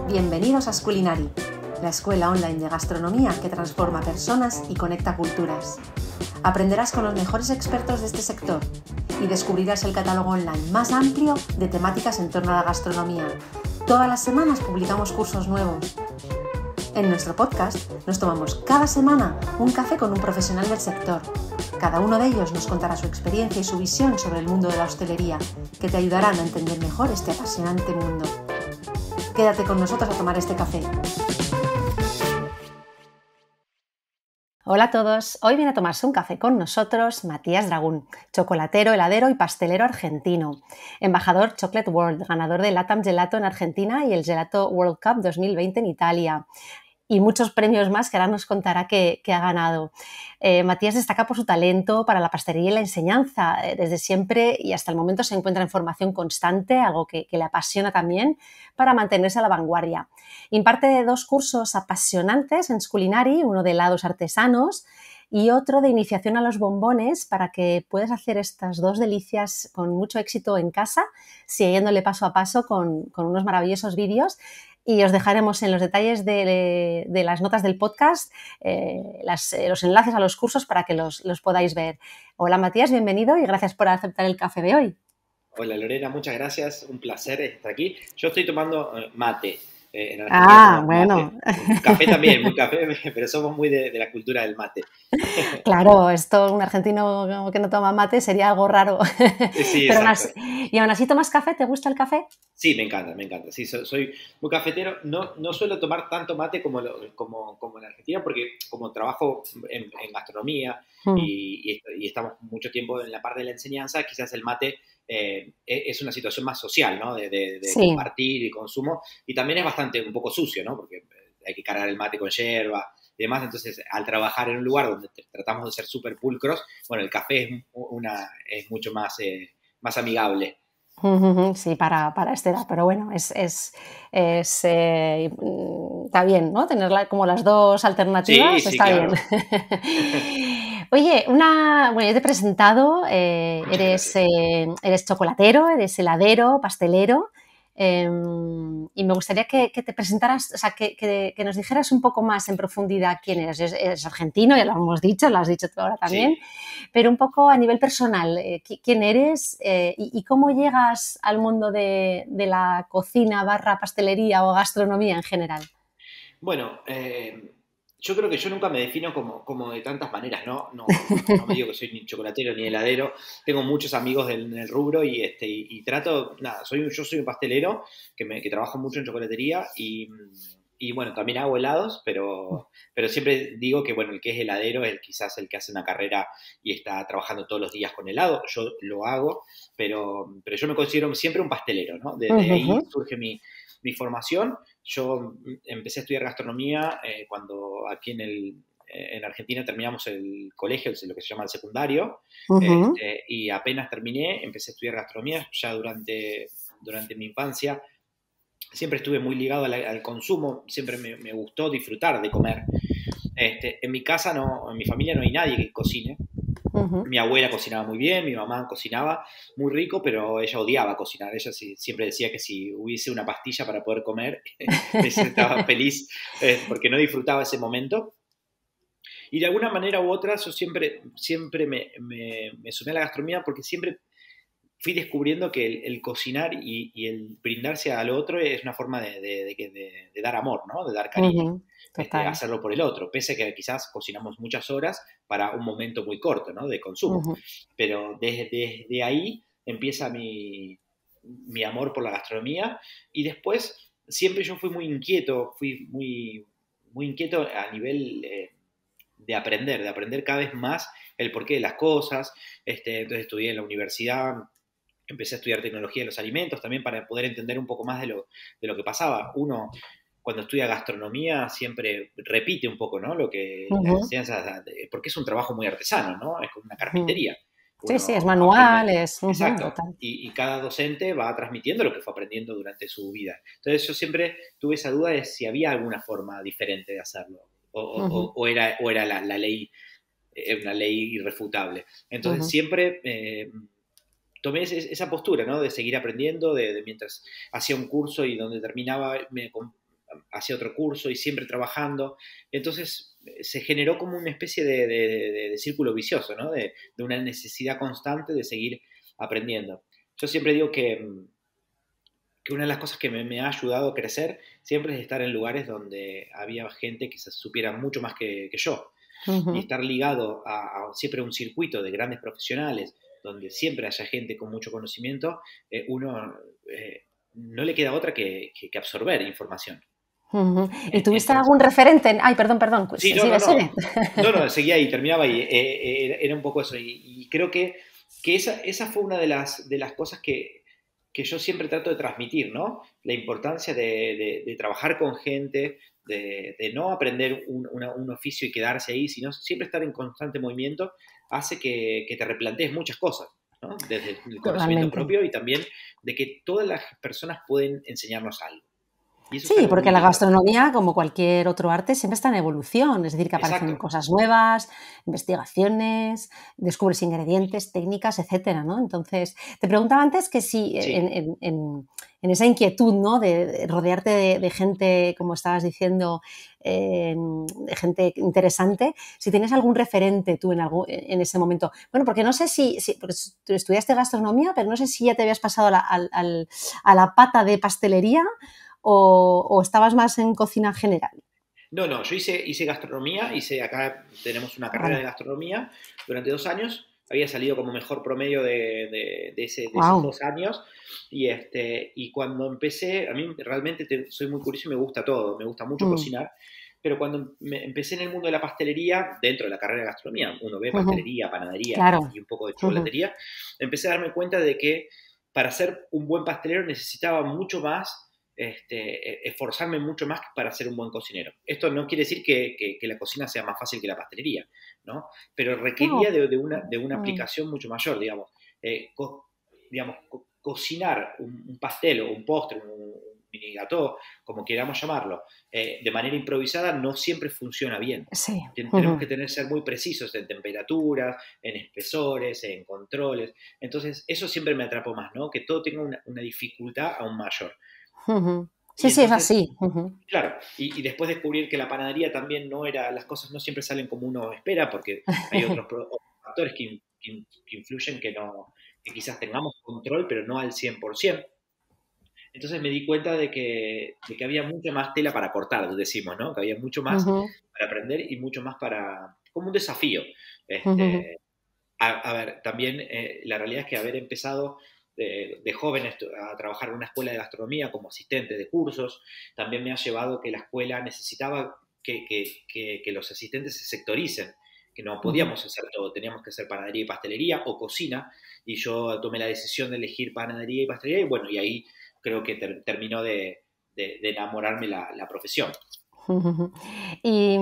Bienvenidos a Sculinary, la escuela online de gastronomía que transforma personas y conecta culturas. Aprenderás con los mejores expertos de este sector y descubrirás el catálogo online más amplio de temáticas en torno a la gastronomía. Todas las semanas publicamos cursos nuevos. En nuestro podcast nos tomamos cada semana un café con un profesional del sector. Cada uno de ellos nos contará su experiencia y su visión sobre el mundo de la hostelería, que te ayudarán a entender mejor este apasionante mundo. Quédate con nosotros a tomar este café. Hola a todos, hoy viene a tomarse un café con nosotros Matías Dragún, chocolatero, heladero y pastelero argentino, embajador Chocolate World, ganador del LATAM Gelato en Argentina y el Gelato World Cup 2020 en Italia, y muchos premios más que ahora nos contará que ha ganado. Matías destaca por su talento para la pastelería y la enseñanza. Desde siempre y hasta el momento se encuentra en formación constante, algo que le apasiona también, para mantenerse a la vanguardia. Imparte 2 cursos apasionantes en Sculinary, uno de helados artesanos y otro de iniciación a los bombones, para que puedas hacer estas 2 delicias con mucho éxito en casa, siguiéndole paso a paso con unos maravillosos vídeos. Y os dejaremos en los detalles de las notas del podcast los enlaces a los cursos para que los podáis ver. Hola Matías, bienvenido y gracias por aceptar el café de hoy. Hola Lorena, muchas gracias, un placer estar aquí. Yo estoy tomando mate. En Argentina bueno. Mate. Café también, muy café, pero somos muy de la cultura del mate. Claro, esto un argentino que no toma mate sería algo raro. Sí, Pero exacto. ¿y aún así tomas café? ¿Te gusta el café? Sí, me encanta, me encanta. Sí, soy muy cafetero. No suelo tomar tanto mate como en Argentina, porque como trabajo en gastronomía y estamos mucho tiempo en la parte de la enseñanza, quizás el mate es una situación más social, ¿no? De Sí. compartir y consumo. Y también es bastante un poco sucio, ¿no? Porque hay que cargar el mate con yerba y demás. Entonces, al trabajar en un lugar donde tratamos de ser súper pulcros, bueno, el café es mucho más amigable. Sí, para esta edad, pero bueno, está bien, ¿no? Tener como las 2 alternativas, Sí, está bien. claro. Oye, bueno, yo te he presentado, Muchas gracias. eres chocolatero, eres heladero, pastelero, y me gustaría que te presentaras, o sea, que nos dijeras un poco más en profundidad quién eres. Eres argentino, ya lo hemos dicho, lo has dicho tú ahora también, Sí. pero un poco a nivel personal, quién eres y cómo llegas al mundo de la cocina / pastelería o gastronomía en general. Bueno, yo creo que yo nunca me defino como de tantas maneras, ¿no? No me digo que soy ni chocolatero ni heladero. Tengo muchos amigos en el rubro y trato, nada, yo soy un pastelero que trabajo mucho en chocolatería y bueno, también hago helados, pero siempre digo que, bueno, el que es heladero es quizás el que hace una carrera y está trabajando todos los días con helado. Yo lo hago, pero yo me considero siempre un pastelero, ¿no? Desde ahí surge mi formación. Yo empecé a estudiar gastronomía cuando aquí en Argentina terminamos el colegio, lo que se llama el secundario, y apenas terminé, empecé a estudiar gastronomía ya durante mi infancia. Siempre estuve muy ligado al consumo, siempre me gustó disfrutar de comer. En mi casa, en mi familia no hay nadie que cocine. Mi abuela cocinaba muy bien, mi mamá cocinaba muy rico, pero ella odiaba cocinar. Ella siempre decía que si hubiese una pastilla para poder comer, estaba feliz porque no disfrutaba ese momento. Y de alguna manera u otra yo siempre me sumé a la gastronomía porque siempre fui descubriendo que el cocinar y el brindarse al otro es una forma de dar amor, ¿no? De dar cariño. Total. Hacerlo por el otro, pese a que quizás cocinamos muchas horas para un momento muy corto, ¿no? De consumo. Pero desde ahí empieza mi amor por la gastronomía y después siempre yo fui muy inquieto a nivel de aprender cada vez más el porqué de las cosas. Entonces estudié en la universidad, empecé a estudiar tecnología de los alimentos también para poder entender un poco más de lo que pasaba. Uno, cuando estudia gastronomía, siempre repite un poco, ¿no? Lo que las enseñanzas, porque es un trabajo muy artesano, ¿no? Es como una carpintería. Sí, es Uno manual, aprende. es Exacto. total. Y cada docente va transmitiendo lo que fue aprendiendo durante su vida. Entonces yo siempre tuve esa duda de si había alguna forma diferente de hacerlo. O era la ley, una ley irrefutable. Entonces siempre tomé esa postura, ¿no? De seguir aprendiendo, de mientras hacía un curso y donde terminaba, hacía otro curso y siempre trabajando. Entonces se generó como una especie de círculo vicioso, ¿no? De una necesidad constante de seguir aprendiendo. Yo siempre digo que una de las cosas que me ha ayudado a crecer siempre es estar en lugares donde había gente que se supiera mucho más que yo. Y Ujú. estar ligado a siempre un circuito de grandes profesionales, donde siempre haya gente con mucho conocimiento, uno no le queda otra que absorber información. Ujú. ¿Y tuviste Entonces, algún referente? Ay, perdón, perdón. sí, no, no, Sigue, no. sigue. No, no, seguía y terminaba y era un poco eso. Y creo que esa fue una de las cosas que yo siempre trato de transmitir, ¿no? La importancia de trabajar con gente, de no aprender un oficio y quedarse ahí, sino siempre estar en constante movimiento, hace que te replantees muchas cosas, ¿no? Desde el conocimiento Totalmente. propio y también de que todas las personas pueden enseñarnos algo. Y eso es Sí, algo porque muy la lindo. gastronomía, como cualquier otro arte, siempre está en evolución, es decir, que aparecen Exacto. cosas nuevas, investigaciones, descubres ingredientes, técnicas, etcétera, ¿no? Entonces, te preguntaba antes que si Sí, en esa inquietud, ¿no? De rodearte de gente, como estabas diciendo, de gente interesante, si tienes algún referente tú en ese momento. Bueno, porque no sé porque tú estudiaste gastronomía, pero no sé si ya te habías pasado a la pata de pastelería o estabas más en cocina general. no, no, yo hice gastronomía, acá tenemos una carrera de Vale. gastronomía durante 2 años, había salido como mejor promedio de esos Wow. 2 años y cuando empecé, a mí realmente soy muy curioso y me gusta todo, me gusta mucho Mm. cocinar, pero cuando empecé en el mundo de la pastelería, dentro de la carrera de gastronomía, uno ve Ujú. pastelería, panadería Claro. y un poco de Ujú. chocolatería, empecé a darme cuenta de que para ser un buen pastelero necesitaba mucho más esforzarme mucho más para ser un buen cocinero. Esto no quiere decir que la cocina sea más fácil que la pastelería, ¿no? Pero requería No. de una Mm. aplicación mucho mayor, digamos. Cocinar un pastel o un postre, un mini gâteau, como queramos llamarlo, de manera improvisada no siempre funciona bien. Sí. Tenemos que Ujú. ser muy precisos en temperaturas, en espesores, en controles. Entonces, eso siempre me atrapó más, ¿no? Que todo tenga una dificultad aún mayor. Ujú. Sí, Y sí, es entonces, así. Ujú. claro, y después descubrir que la panadería también no era, las cosas no siempre salen como uno espera, porque hay otros factores que influyen que quizás tengamos control, pero no al 100%. Entonces me di cuenta de que había mucha más tela para cortar, decimos, ¿no? Que había mucho más Ujú. para aprender y mucho más como un desafío. Ujú. Este, a ver, también la realidad es que haber empezado de joven a trabajar en una escuela de gastronomía como asistente de cursos, también me ha llevado que la escuela necesitaba que los asistentes se sectoricen, que no Ujú. podíamos hacer todo, teníamos que hacer panadería y pastelería o cocina, y yo tomé la decisión de elegir panadería y pastelería, y bueno, y ahí creo que terminó de enamorarme la profesión. Ujú. Y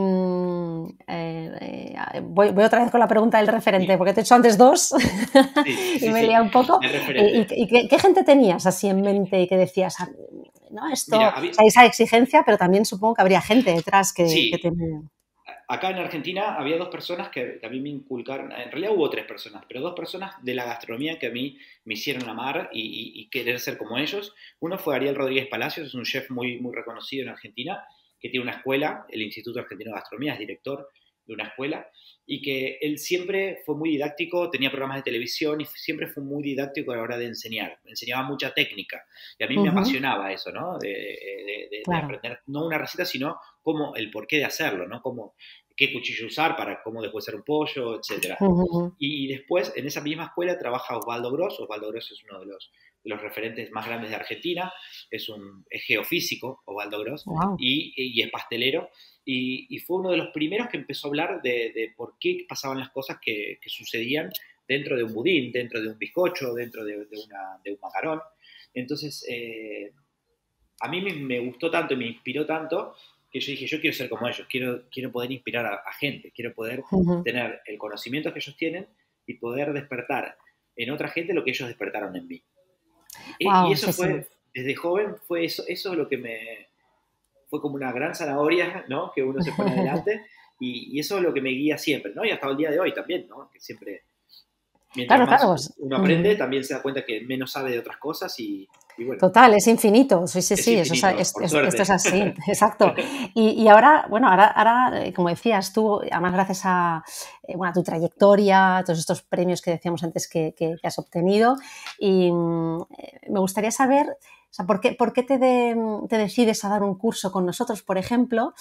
voy otra vez con la pregunta del referente, Sí, porque te he hecho antes dos sí, sí, y sí, me he sí, liado un poco. el ¿Y, referente. qué gente tenías así en mente y que decías, "Ah, no, esto, Mira, o sea, esa exigencia, pero también supongo que habría gente detrás que sí, te... acá en Argentina había dos personas que a mí me inculcaron, en realidad hubo tres personas, pero dos personas de la gastronomía que a mí me hicieron amar y querer ser como ellos. Uno fue Ariel Rodríguez Palacios, es un chef muy, muy reconocido en Argentina, que tiene una escuela, el Instituto Argentino de Gastronomía, es director de una escuela, y que él siempre fue muy didáctico, tenía programas de televisión y siempre fue muy didáctico a la hora de enseñar, enseñaba mucha técnica, y a mí me Ujú. apasionaba eso, ¿no? De Claro. aprender, no una receta, sino cómo, el porqué de hacerlo, ¿no? Cómo, qué cuchillo usar para cómo después hacer un pollo, etcétera. Ujú. Y después, en esa misma escuela, trabaja Osvaldo Gross. Osvaldo Gross es uno de los referentes más grandes de Argentina. Es geofísico, Osvaldo Gross, Wow. y es pastelero. Y fue uno de los primeros que empezó a hablar de por qué pasaban las cosas que sucedían dentro de un budín, dentro de un bizcocho, dentro de un macarón. Entonces, a mí me gustó tanto y me inspiró tanto que yo dije, yo quiero ser como ellos, quiero poder inspirar a gente, quiero poder Ujú. tener el conocimiento que ellos tienen y poder despertar en otra gente lo que ellos despertaron en mí. Y Wow, eso sí, sí. fue, desde joven, fue eso es lo que fue como una gran zanahoria, ¿no? Que uno se pone adelante y eso es lo que me guía siempre, ¿no? Y hasta el día de hoy también, ¿no? Que siempre... mientras Claro, claro. más Pues, uno aprende, también se da cuenta que menos sabe de otras cosas y bueno, total, es infinito. Sí, sí, es sí, eso infinito, por esto suerte. es así, exacto. Y ahora, bueno, ahora, como decías tú, además gracias a, bueno, a tu trayectoria, a todos estos premios que decíamos antes que has obtenido, y me gustaría saber, o sea, por qué te decides a dar un curso con nosotros, por ejemplo?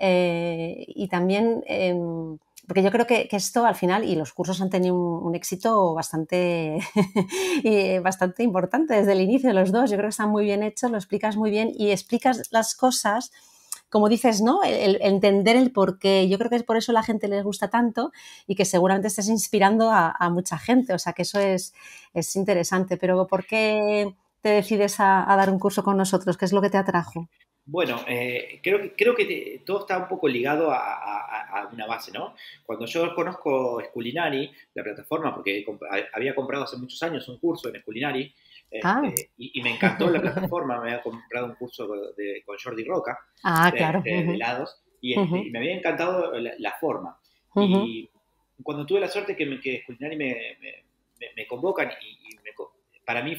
Y también, porque yo creo que esto al final, y los cursos han tenido un éxito bastante, bastante importante desde el inicio de los dos. Yo creo que están muy bien hechos, lo explicas muy bien y explicas las cosas, como dices, ¿no? El entender el porqué. Yo creo que es por eso a la gente les gusta tanto y que seguramente estés inspirando a mucha gente. O sea, que eso es interesante. Pero ¿por qué te decides a dar un curso con nosotros? ¿Qué es lo que te atrajo? Bueno, creo que todo está un poco ligado a una base, ¿no? Cuando yo conozco Sculinari, la plataforma, porque había comprado hace muchos años un curso en Sculinari, Ah, y me encantó la plataforma, me había comprado un curso con Jordi Roca ah, claro. de helados, y Ujú, me había encantado la forma. ujú, Y cuando tuve la suerte que Sculinari me convocan, para mí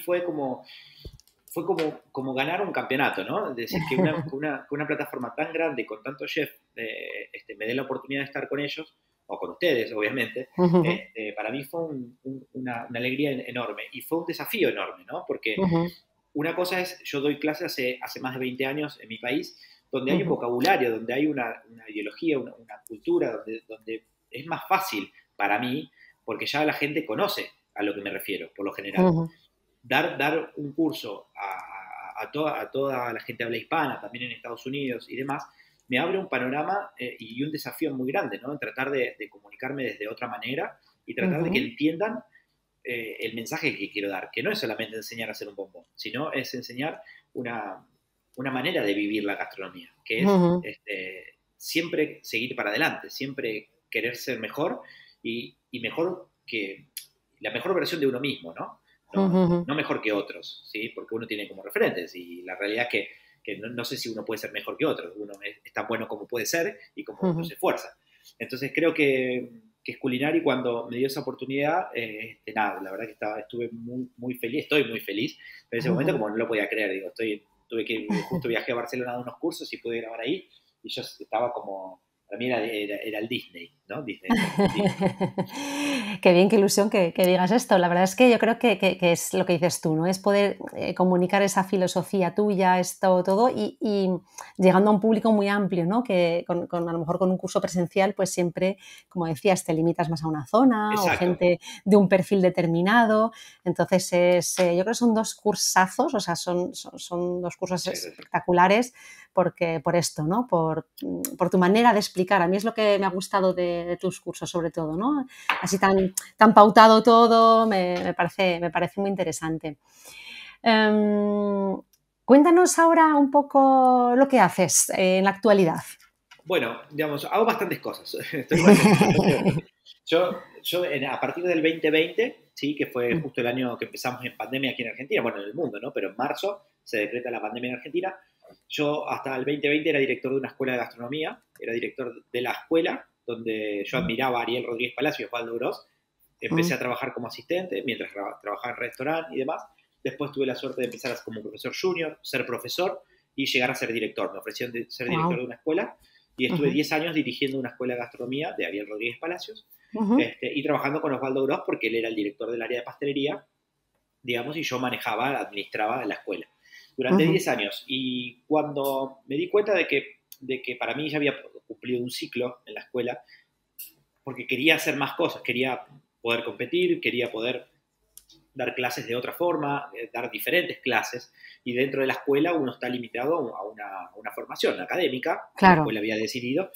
fue como ganar un campeonato, ¿no? Es decir, que una plataforma tan grande con tantos chefs me dé la oportunidad de estar con ellos, o con ustedes, obviamente, ujú, para mí fue una alegría enorme y fue un desafío enorme, ¿no? Porque ujú, una cosa es, yo doy clases hace más de 20 años en mi país, donde hay un ujú, vocabulario, donde hay una ideología, una cultura, donde es más fácil para mí, porque ya la gente conoce a lo que me refiero, por lo general. ujú, Dar un curso a toda la gente habla hispana, también en Estados Unidos y demás, me abre un panorama y un desafío muy grande, ¿no? En tratar de comunicarme desde otra manera y tratar de que ujú, entiendan el mensaje que quiero dar, que no es solamente enseñar a hacer un bombón, sino es enseñar una, una manera de vivir la gastronomía, que es ujú, siempre seguir para adelante, siempre querer ser mejor y mejor que la mejor versión de uno mismo, ¿no? No, ujú, no mejor que otros, ¿sí? Porque uno tiene como referentes y la realidad es que no sé si uno puede ser mejor que otro, uno es tan bueno como puede ser y como uno ujú. se esfuerza. Entonces creo que es Culinari cuando me dio esa oportunidad, nada, la verdad que estuve muy, muy feliz, estoy muy feliz, pero en ese momento Ujú. como no lo podía creer, digo, justo viajé a Barcelona a unos cursos y pude grabar ahí y yo estaba como, para mí era el Disney, ¿no? Disney, Disney. Qué bien, qué ilusión que digas esto. La verdad es que yo creo que es lo que dices tú, ¿no? Es poder comunicar esa filosofía tuya, esto, todo, y llegando a un público muy amplio, ¿no? Que a lo mejor con un curso presencial, pues siempre, como decías, te limitas más a una zona o Exacto, gente de un perfil determinado. Entonces, yo creo que son dos cursazos, o sea, son dos cursos muchas gracias. espectaculares porque, por esto, ¿no? Por tu manera de explicar. A mí es lo que me ha gustado de tus cursos, sobre todo, ¿no? Así tan pautado todo, me parece muy interesante. Em, Cuéntanos ahora un poco lo que haces en la actualidad. Bueno, digamos, hago bastantes cosas, estoy bastante. A partir del 2020, sí, que fue justo el año que empezamos en pandemia aquí en Argentina, bueno, en el mundo, ¿no? Pero en marzo se decreta la pandemia en Argentina. Yo hasta el 2020 era director de una escuela de gastronomía, era director de la escuela donde yo admiraba a Ariel Rodríguez Palacio y Osvaldo Gros. Empecé Mm, a trabajar como asistente mientras trabajaba en restaurante y demás. Después tuve la suerte de empezar como profesor junior, ser profesor y llegar a ser director. Me ofrecieron ser director wow. de una escuela y estuve Ujú, 10 años dirigiendo una escuela de gastronomía de Ariel Rodríguez Palacios ujú, y trabajando con Osvaldo Gros porque él era el director del área de pastelería, digamos, y yo administraba la escuela durante ujú, 10 años. Y cuando me di cuenta de que para mí ya había cumplido un ciclo en la escuela, porque quería hacer más cosas, quería poder competir, quería poder dar clases de otra forma, dar diferentes clases, y dentro de la escuela uno está limitado a una formación académica que la claro. escuela había decidido,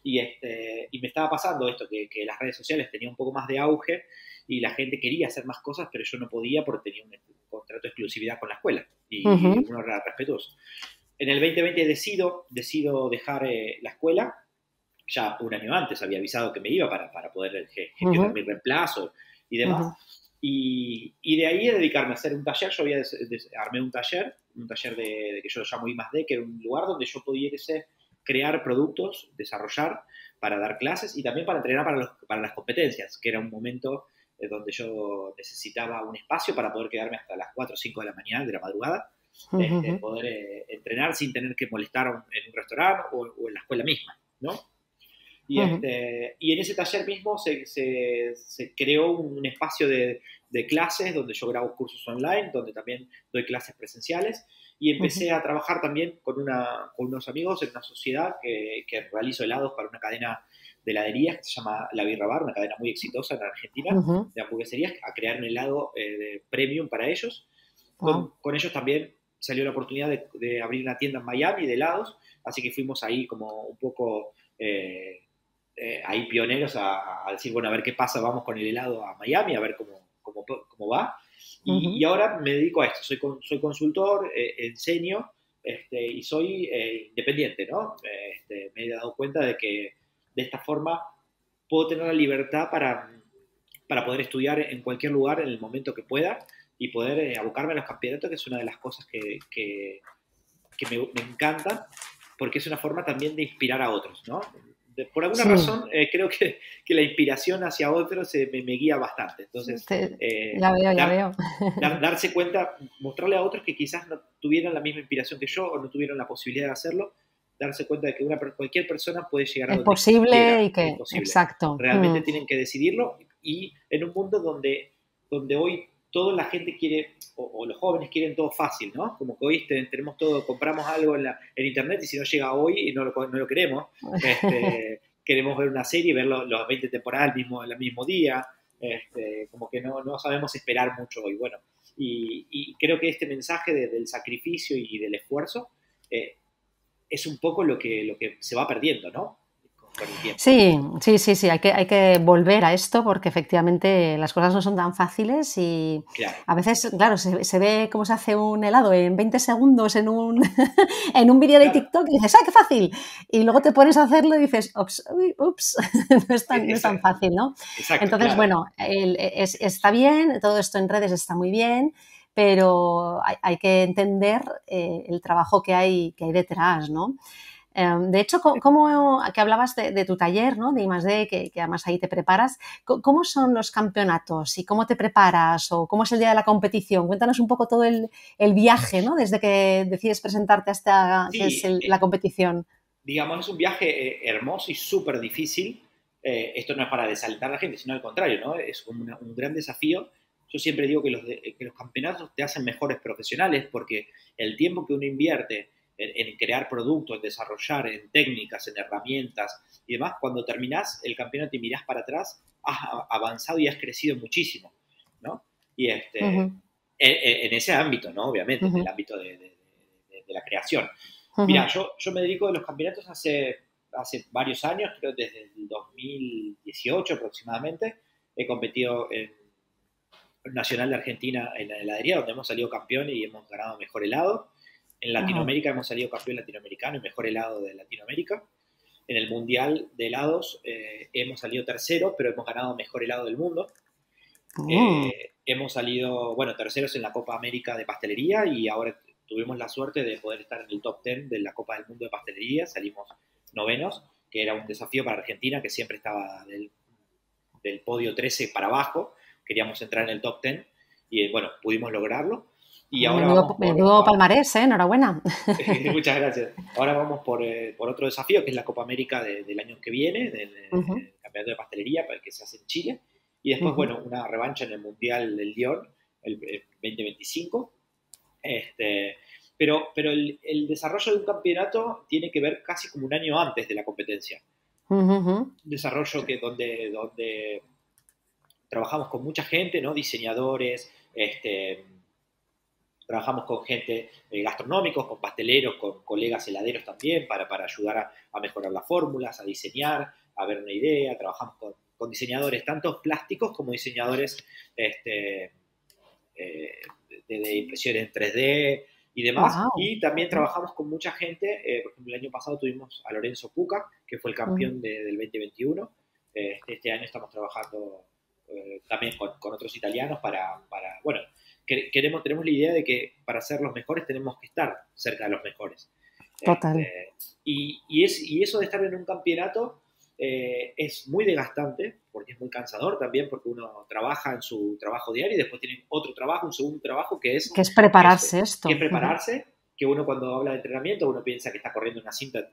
y me estaba pasando esto, que las redes sociales tenían un poco más de auge y la gente quería hacer más cosas, pero yo no podía porque tenía un contrato de exclusividad con la escuela y Ujú, uno era respetuoso. En el 2020 decido dejar la escuela, ya un año antes había avisado que me iba para poder gestionar ujú, mi reemplazo y demás. ujú, Y de ahí a dedicarme a hacer un taller, yo armé un taller que yo llamo I+D, que era un lugar donde yo pudiese crear productos, desarrollar para dar clases y también para entrenar para las competencias, que era un momento donde yo necesitaba un espacio para poder quedarme hasta las 4 o 5 de la mañana, de la madrugada, poder entrenar sin tener que molestar en un restaurante o en la escuela misma, ¿no? Y en ese taller mismo se creó un espacio de clases donde yo grabo cursos online, donde también doy clases presenciales, y empecé a trabajar también con unos amigos en una sociedad que realizo helados para una cadena de heladerías que se llama La Birra Bar, una cadena muy exitosa en Argentina, de hamburgueserías, a crear un helado de premium para ellos. Con ellos también salió la oportunidad de abrir una tienda en Miami de helados, así que fuimos ahí como un poco ahí pioneros a decir, bueno, a ver qué pasa, vamos con el helado a Miami, a ver cómo va. Y ahora me dedico a esto, soy consultor, enseño y soy independiente, ¿no? Me he dado cuenta de que de esta forma puedo tener la libertad para poder estudiar en cualquier lugar en el momento que pueda y poder abocarme a los campeonatos, que es una de las cosas que me encanta, porque es una forma también de inspirar a otros, ¿no? Por alguna razón, creo que la inspiración hacia otros me guía bastante. Entonces, ya veo. Darse cuenta, mostrarle a otros que quizás no tuvieran la misma inspiración que yo o no tuvieron la posibilidad de hacerlo, darse cuenta de que cualquier persona puede llegar a Es donde posible quiera. y que, Es posible. exacto. Realmente tienen que decidirlo, y en un mundo donde hoy toda la gente quiere, o los jóvenes quieren todo fácil, ¿no? Como que hoy tenemos todo, compramos algo en internet y si no llega hoy y no lo queremos, queremos ver una serie y ver los 20 temporadas el mismo día, como que no sabemos esperar mucho hoy. Bueno, y creo que este mensaje del sacrificio y del esfuerzo es un poco lo que se va perdiendo, ¿no? Con el tiempo. Sí, hay que volver a esto porque efectivamente las cosas no son tan fáciles y Claro. a veces, claro, se ve cómo se hace un helado en 20 segundos en un, en un vídeo de TikTok y dices, ¡ay, qué fácil! Y luego te pones a hacerlo y dices, ups, no es tan fácil, ¿no? Exacto, entonces, claro. bueno, está bien, todo esto en redes está muy bien, pero hay que entender el trabajo que hay detrás, ¿no? De hecho, que hablabas de tu taller, ¿no? De I+D, que además ahí te preparas, ¿cómo son los campeonatos y cómo te preparas o cómo es el día de la competición? Cuéntanos un poco todo el viaje, ¿no? Desde que decides presentarte hasta que es la competición. Digamos, es un viaje hermoso y súper difícil. Esto no es para desalentar a la gente, sino al contrario, ¿no? Es un gran desafío. Yo siempre digo que los campeonatos te hacen mejores profesionales porque el tiempo que uno invierte en crear productos, en desarrollar, en técnicas, en herramientas y demás, cuando terminás el campeonato y mirás para atrás, has avanzado y has crecido muchísimo, ¿no? Y en ese ámbito, ¿no? Obviamente, en el ámbito de la creación. Mira, yo me dedico a los campeonatos hace varios años, creo desde el 2018 aproximadamente. He competido en Nacional de Argentina en la heladería, donde hemos salido campeón y hemos ganado mejor helado. En Latinoamérica hemos salido campeón latinoamericano y mejor helado de Latinoamérica. En el Mundial de helados hemos salido tercero, pero hemos ganado mejor helado del mundo. Hemos salido, bueno, terceros en la Copa América de Pastelería y ahora tuvimos la suerte de poder estar en el top 10 de la Copa del Mundo de Pastelería. Salimos novenos, que era un desafío para Argentina, que siempre estaba del podio 13 para abajo. Queríamos entrar en el top 10 y, bueno, pudimos lograrlo. Y ahora vamos menudo palmarés, enhorabuena. Muchas gracias. Ahora vamos por otro desafío, que es la Copa América del año que viene, del Campeonato de Pastelería, para el que se hace en Chile. Y después, bueno, una revancha en el Mundial del Lyon, el 2025. Pero el desarrollo de un campeonato tiene que ver casi como un año antes de la competencia. Un desarrollo donde trabajamos con mucha gente, ¿no? Diseñadores, trabajamos con gente gastronómicos, con pasteleros, con colegas heladeros también, para ayudar a mejorar las fórmulas, a diseñar, a ver una idea. Trabajamos con diseñadores, tanto plásticos como diseñadores de impresiones en 3D y demás. Wow. Y también trabajamos con mucha gente. Por ejemplo, el año pasado tuvimos a Lorenzo Puca, que fue el campeón del 2021. Este año estamos trabajando también con otros italianos bueno, tenemos la idea de que para ser los mejores tenemos que estar cerca de los mejores. Total. Y eso de estar en un campeonato es muy desgastante, porque es muy cansador también, porque uno trabaja en su trabajo diario y después tiene otro trabajo, un segundo trabajo Que es que prepararse es, esto. que es prepararse, que uno cuando habla de entrenamiento, uno piensa que está corriendo una cinta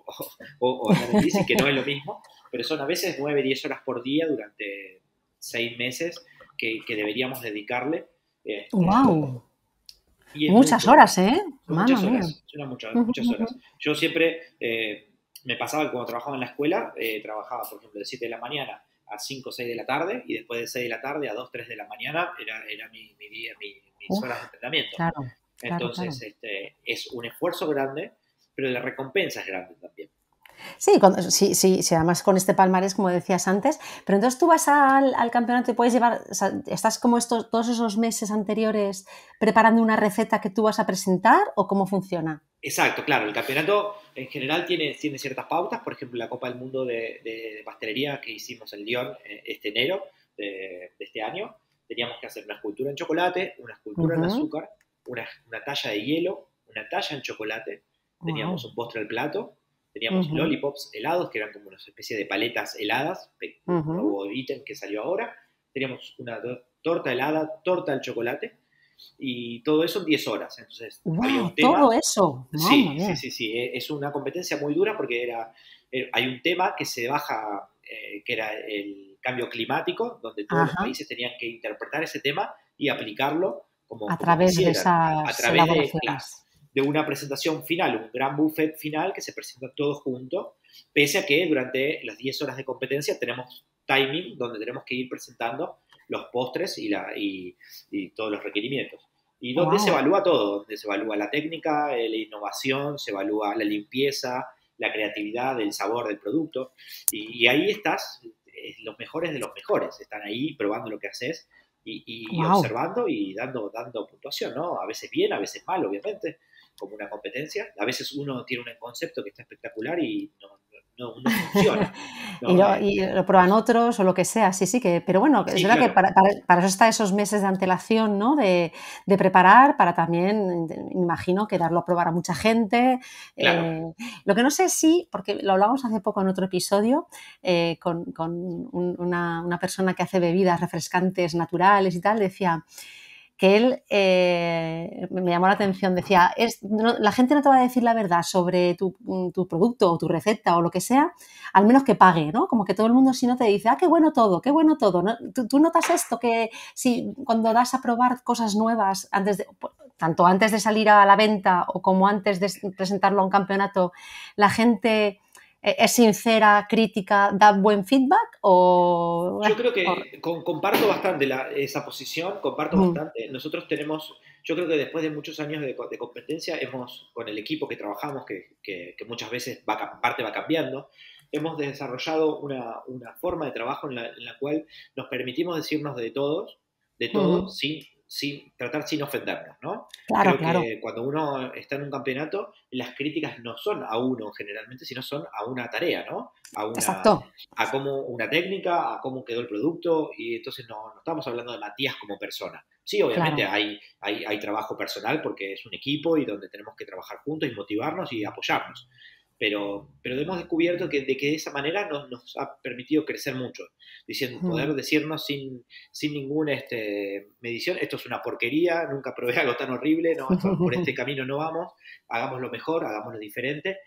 o andar en bici, que no es lo mismo, pero son a veces 9, 10 horas por día durante 6 meses que deberíamos dedicarle. ¡Wow! Y es Muchas mucho, horas, ¿eh? son Mamma muchas mía. horas, son muchas horas. Yo siempre me pasaba que cuando trabajaba en la escuela, trabajaba, por ejemplo, de 7 de la mañana a 5 o 6 de la tarde, y después de 6 de la tarde a 2 3 de la mañana era mi día, mis Uf, horas de entrenamiento. claro, claro, claro. Entonces, es un esfuerzo grande, pero la recompensa es grande también. Sí, sí, además con este palmarés, como decías antes, pero entonces tú vas al campeonato y puedes llevar, o sea, estás como todos esos meses anteriores preparando una receta que tú vas a presentar o cómo funciona. Exacto, claro, el campeonato en general tiene ciertas pautas, por ejemplo, la Copa del Mundo de pastelería que hicimos en Lyon este enero de este año, teníamos que hacer una escultura en chocolate, una escultura en azúcar, una talla de hielo, una talla en chocolate, teníamos Wow. un postre al plato, teníamos lollipops helados, que eran como una especie de paletas heladas, un nuevo ítem que salió ahora, teníamos una torta helada, torta al chocolate, y todo eso en 10 horas. Entonces, había Wow, un todo tema. eso. Mamma Sí, sí, mía. sí, sí. Es una competencia muy dura porque hay un tema que se baja, que era el cambio climático, donde todos los Ajá. países tenían que interpretar ese tema y aplicarlo A como través de quisieran, a esas través de, claro, elaboraciones. de una presentación final, un gran buffet final que se presenta todos juntos, pese a que durante las 10 horas de competencia tenemos timing donde tenemos que ir presentando los postres y todos los requerimientos. Y donde se Wow. evalúa todo, donde se evalúa la técnica, la innovación, se evalúa la limpieza, la creatividad, el sabor del producto. Y ahí estás, los mejores de los mejores, están ahí probando lo que haces y Wow. observando y dando puntuación, ¿no? A veces bien, a veces mal, obviamente, como una competencia. A veces uno tiene un concepto que está espectacular y no funciona, Y ¿no? lo prueban otros o lo que sea, sí, sí, pero bueno, es Sí, verdad que claro, para eso está esos meses de antelación, ¿no? De preparar, para también, me imagino, que darlo a probar a mucha gente. claro. Lo que no sé si, porque lo hablábamos hace poco en otro episodio, con una persona que hace bebidas refrescantes naturales y tal, decía que él me llamó la atención, decía, la gente no te va a decir la verdad sobre tu producto o tu receta o lo que sea, al menos que pague, ¿no? Como que todo el mundo si no te dice, qué bueno todo, ¿no? ¿Tú notas esto? Que si cuando das a probar cosas nuevas, tanto antes de salir a la venta o como antes de presentarlo a un campeonato, la gente es sincera, crítica, da buen feedback o... Yo creo que comparto bastante esa posición, comparto bastante. Nosotros tenemos, yo creo que después de muchos años de competencia, con el equipo que trabajamos, que muchas veces parte va cambiando, hemos desarrollado una forma de trabajo en la cual nos permitimos decirnos de todo, sin tratar sin ofendernos, ¿no? Claro, Creo claro, que cuando uno está en un campeonato, las críticas no son a uno generalmente, sino son a una tarea, ¿no? exacto. A cómo una técnica, a cómo quedó el producto, y entonces no estamos hablando de Matías como persona. Sí, obviamente Claro. hay trabajo personal porque es un equipo y donde tenemos que trabajar juntos y motivarnos y apoyarnos. Pero hemos descubierto que de esa manera nos ha permitido crecer mucho, poder decirnos sin ninguna medición, esto es una porquería, nunca probé algo tan horrible, no, por este camino no vamos, hagámoslo mejor, hagámoslo diferente.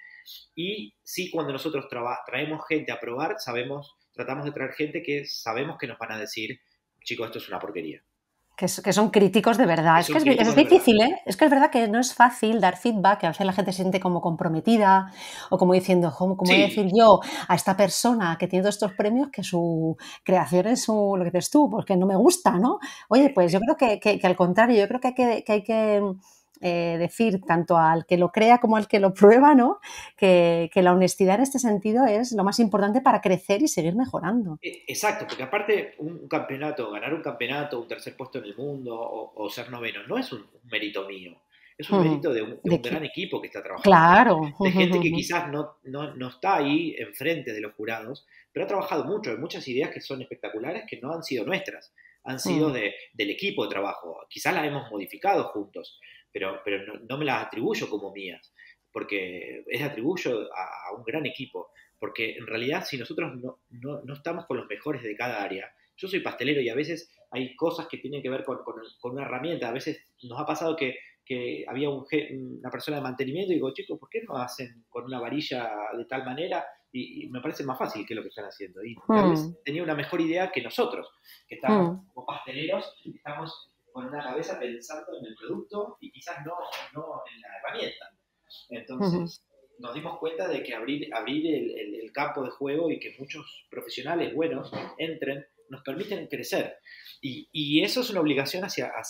Y sí, cuando nosotros traemos gente a probar, tratamos de traer gente que sabemos que nos van a decir, chicos, esto es una porquería. Que son críticos de verdad. Que Es que son es críticos de verdad. difícil, ¿eh? Es que es verdad que no es fácil dar feedback, que a veces la gente se siente como comprometida o como diciendo, ¿cómo voy a decir Sí, yo a esta persona que tiene todos estos premios que su creación es lo que dices tú, pues que no me gusta, ¿no? Oye, pues yo creo que al contrario, yo creo que hay que decir tanto al que lo crea como al que lo prueba, ¿no? Que la honestidad en este sentido es lo más importante para crecer y seguir mejorando. Exacto, porque aparte un campeonato, ganar un campeonato, un tercer puesto en el mundo o ser noveno, no es un mérito mío, es un Ujú. mérito de un gran equipo que está trabajando atrás, Claro. de gente que quizás no está ahí enfrente de los jurados, pero ha trabajado mucho, hay muchas ideas que son espectaculares que no han sido nuestras, han sido del equipo de trabajo, quizás las hemos modificado juntos, pero no me las atribuyo como mías. porque es atribuyo a un gran equipo, porque en realidad si nosotros no estamos con los mejores de cada área, yo soy pastelero y a veces hay cosas que tienen que ver con una herramienta, a veces nos ha pasado que había una persona de mantenimiento y digo, chicos, ¿por qué no hacen con una varilla de tal manera? Y me parece más fácil que lo que están haciendo. Y tal vez tenía una mejor idea que nosotros, que estamos como pasteleros, estamos con una cabeza pensando en el producto y quizás no en la herramienta. Entonces nos dimos cuenta de que abrir el campo de juego y que muchos profesionales buenos entren, nos permiten crecer. Y eso es una obligación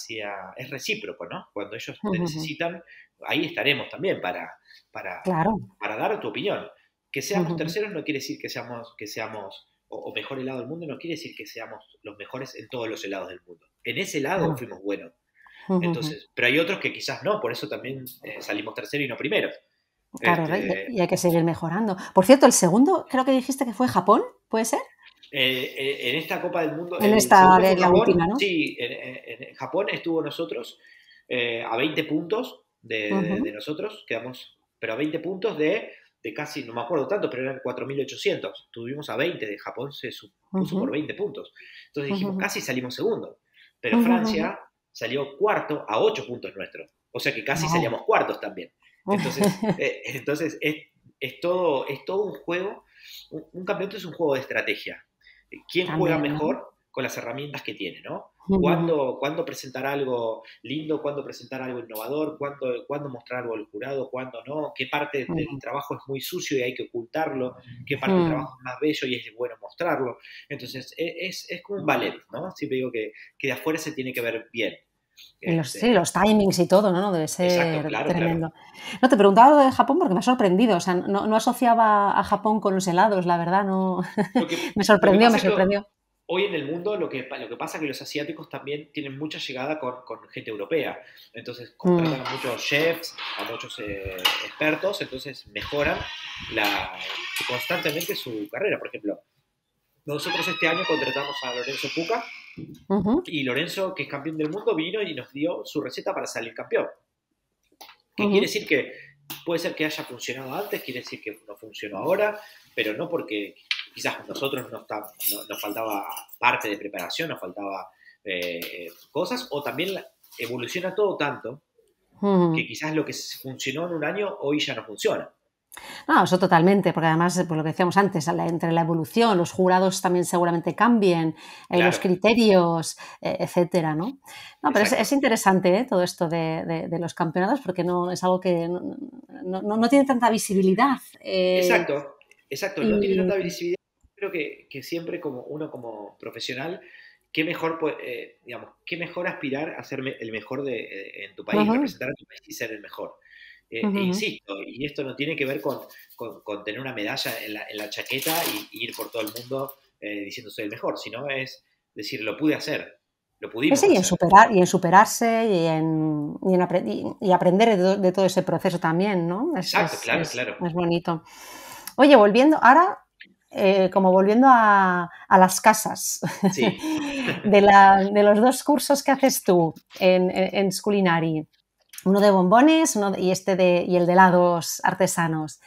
es recíproco, ¿no? Cuando ellos te necesitan, ahí estaremos también Claro. para dar tu opinión. Que seamos terceros no quiere decir que seamos o mejor helado del mundo, no quiere decir que seamos los mejores en todos los helados del mundo. En ese helado fuimos buenos. Entonces, pero hay otros que quizás no, por eso también salimos terceros y no primeros. Claro, y hay que seguir mejorando. Por cierto, el segundo creo que dijiste que fue Japón, ¿puede ser? En esta Copa del Mundo, En el esta, segundo fue la Japón, última, ¿no? sí, en Japón estuvo nosotros a 20 puntos de nosotros, quedamos, pero a 20 puntos de casi, no me acuerdo tanto, pero eran 4.800, estuvimos a 20, de Japón se puso por 20 puntos, entonces dijimos, casi salimos segundo, pero Francia salió cuarto a 8 puntos nuestros, o sea que casi salíamos cuartos también, entonces es todo un juego, un campeonato es un juego de estrategia. ¿Quién juega También, mejor ¿no? con las herramientas que tiene, ¿no? ¿Cuándo presentar algo lindo? ¿Cuándo presentar algo innovador? ¿Cuándo mostrar algo al jurado? ¿Cuándo no? ¿Qué parte del trabajo es muy sucio y hay que ocultarlo? ¿Qué parte del trabajo es más bello y es bueno mostrarlo? Entonces, es como un ballet, ¿no? Siempre digo que de afuera se tiene que ver bien. Y sí, los timings y todo, ¿no? Debe Exacto, ser claro, tremendo. claro. No, te preguntaba lo de Japón porque me ha sorprendido. O sea, no asociaba a Japón con los helados, la verdad, no. Me Lo que sorprendió, me pasa es que sorprendió. hoy en el mundo lo que pasa es que los asiáticos también tienen mucha llegada con gente europea. Entonces contratan a muchos chefs, a muchos expertos, entonces mejoran constantemente su carrera. Por ejemplo, nosotros este año contratamos a Lorenzo Puca y Lorenzo, que es campeón del mundo, vino y nos dio su receta para salir campeón. Que quiere decir que puede ser que haya funcionado antes, quiere decir que no funcionó ahora, pero no porque quizás nosotros nos faltaba parte de preparación, nos faltaba cosas, o también evoluciona todo tanto que quizás lo que funcionó en un año hoy ya no funciona. No, eso totalmente, porque además, pues lo que decíamos antes, entre la evolución, los jurados también seguramente cambien, los Claro, criterios, etcétera, ¿no? No, pero exacto. es interesante, todo esto de los campeonatos, porque no es algo que no tiene tanta visibilidad. Exacto, no tiene Y tanta visibilidad. Creo que siempre como uno como profesional, qué mejor, digamos, qué mejor aspirar a ser el mejor en tu país, representar a tu país y ser el mejor. Insisto, y esto no tiene que ver con tener una medalla en la chaqueta y ir por todo el mundo diciendo soy el mejor, sino es decir, lo pude hacer, lo pudimos ese hacer. y en superarse y aprender de todo ese proceso también, ¿no? Exacto, claro, claro. Es bonito. Oye, volviendo ahora, como volviendo a las casas, Sí. de los dos cursos que haces tú en Sculinary, uno de bombones y el de helados artesanos.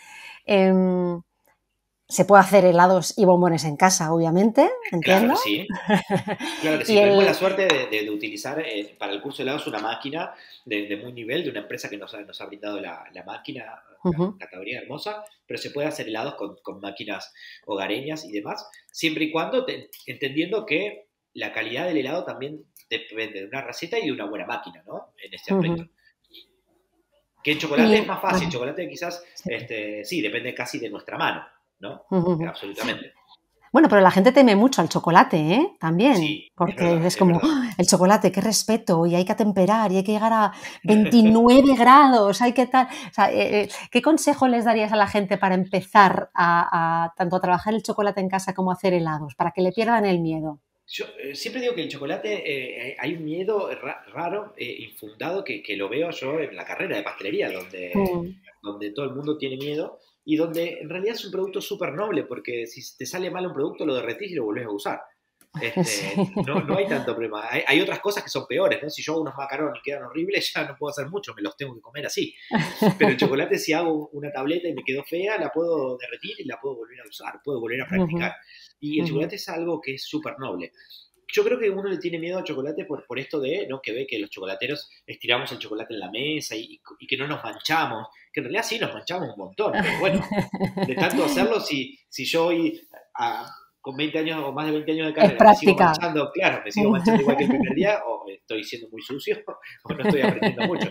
Se puede hacer helados y bombones en casa, obviamente, Claro que entiendo. sí. Claro que sí, Y tuvimos la el, suerte de utilizar para el curso de helados una máquina de muy nivel, de una empresa que nos ha brindado la máquina, una categoría hermosa, pero se puede hacer helados con máquinas hogareñas y demás, siempre y cuando entendiendo que la calidad del helado también depende de una receta y de una buena máquina, ¿no? En este aspecto. Que en chocolate es más fácil, bueno, chocolate quizás, sí. sí, depende casi de nuestra mano, ¿no? Absolutamente. Bueno, pero la gente teme mucho al chocolate, ¿eh? También, Sí, es porque verdad, es es como, verdad. ¡ah! El chocolate, qué respeto, y hay que atemperar, y hay que llegar a 29 grados, hay que tal. O sea, ¿qué consejo les darías a la gente para empezar tanto a trabajar el chocolate en casa como a hacer helados, para que le pierdan el miedo? Yo siempre digo que el chocolate hay un miedo raro, infundado, que lo veo yo en la carrera de pastelería, Mm, donde todo el mundo tiene miedo y donde en realidad es un producto súper noble, porque si te sale mal un producto lo derretís y lo volvés a usar. Sí. No hay tanto problema. Hay otras cosas que son peores, ¿no? Si yo hago unos macarrones y quedan horribles, ya no puedo hacer mucho, me los tengo que comer así. Pero el chocolate, si hago una tableta y me quedó fea, la puedo derretir y la puedo volver a usar, puedo volver a practicar. Ujú, Y el ujú, chocolate es algo que es súper noble. Yo creo que uno le tiene miedo al chocolate por esto de, ¿no? Que ve que los chocolateros estiramos el chocolate en la mesa y que no nos manchamos, que en realidad sí nos manchamos un montón, pero bueno, de tanto hacerlo, si yo hoy con 20 años o más de 20 años de Es carrera me sigo práctica. manchando, claro, me sigo manchando igual que el primer día, o estoy siendo muy sucio, o no estoy aprendiendo mucho.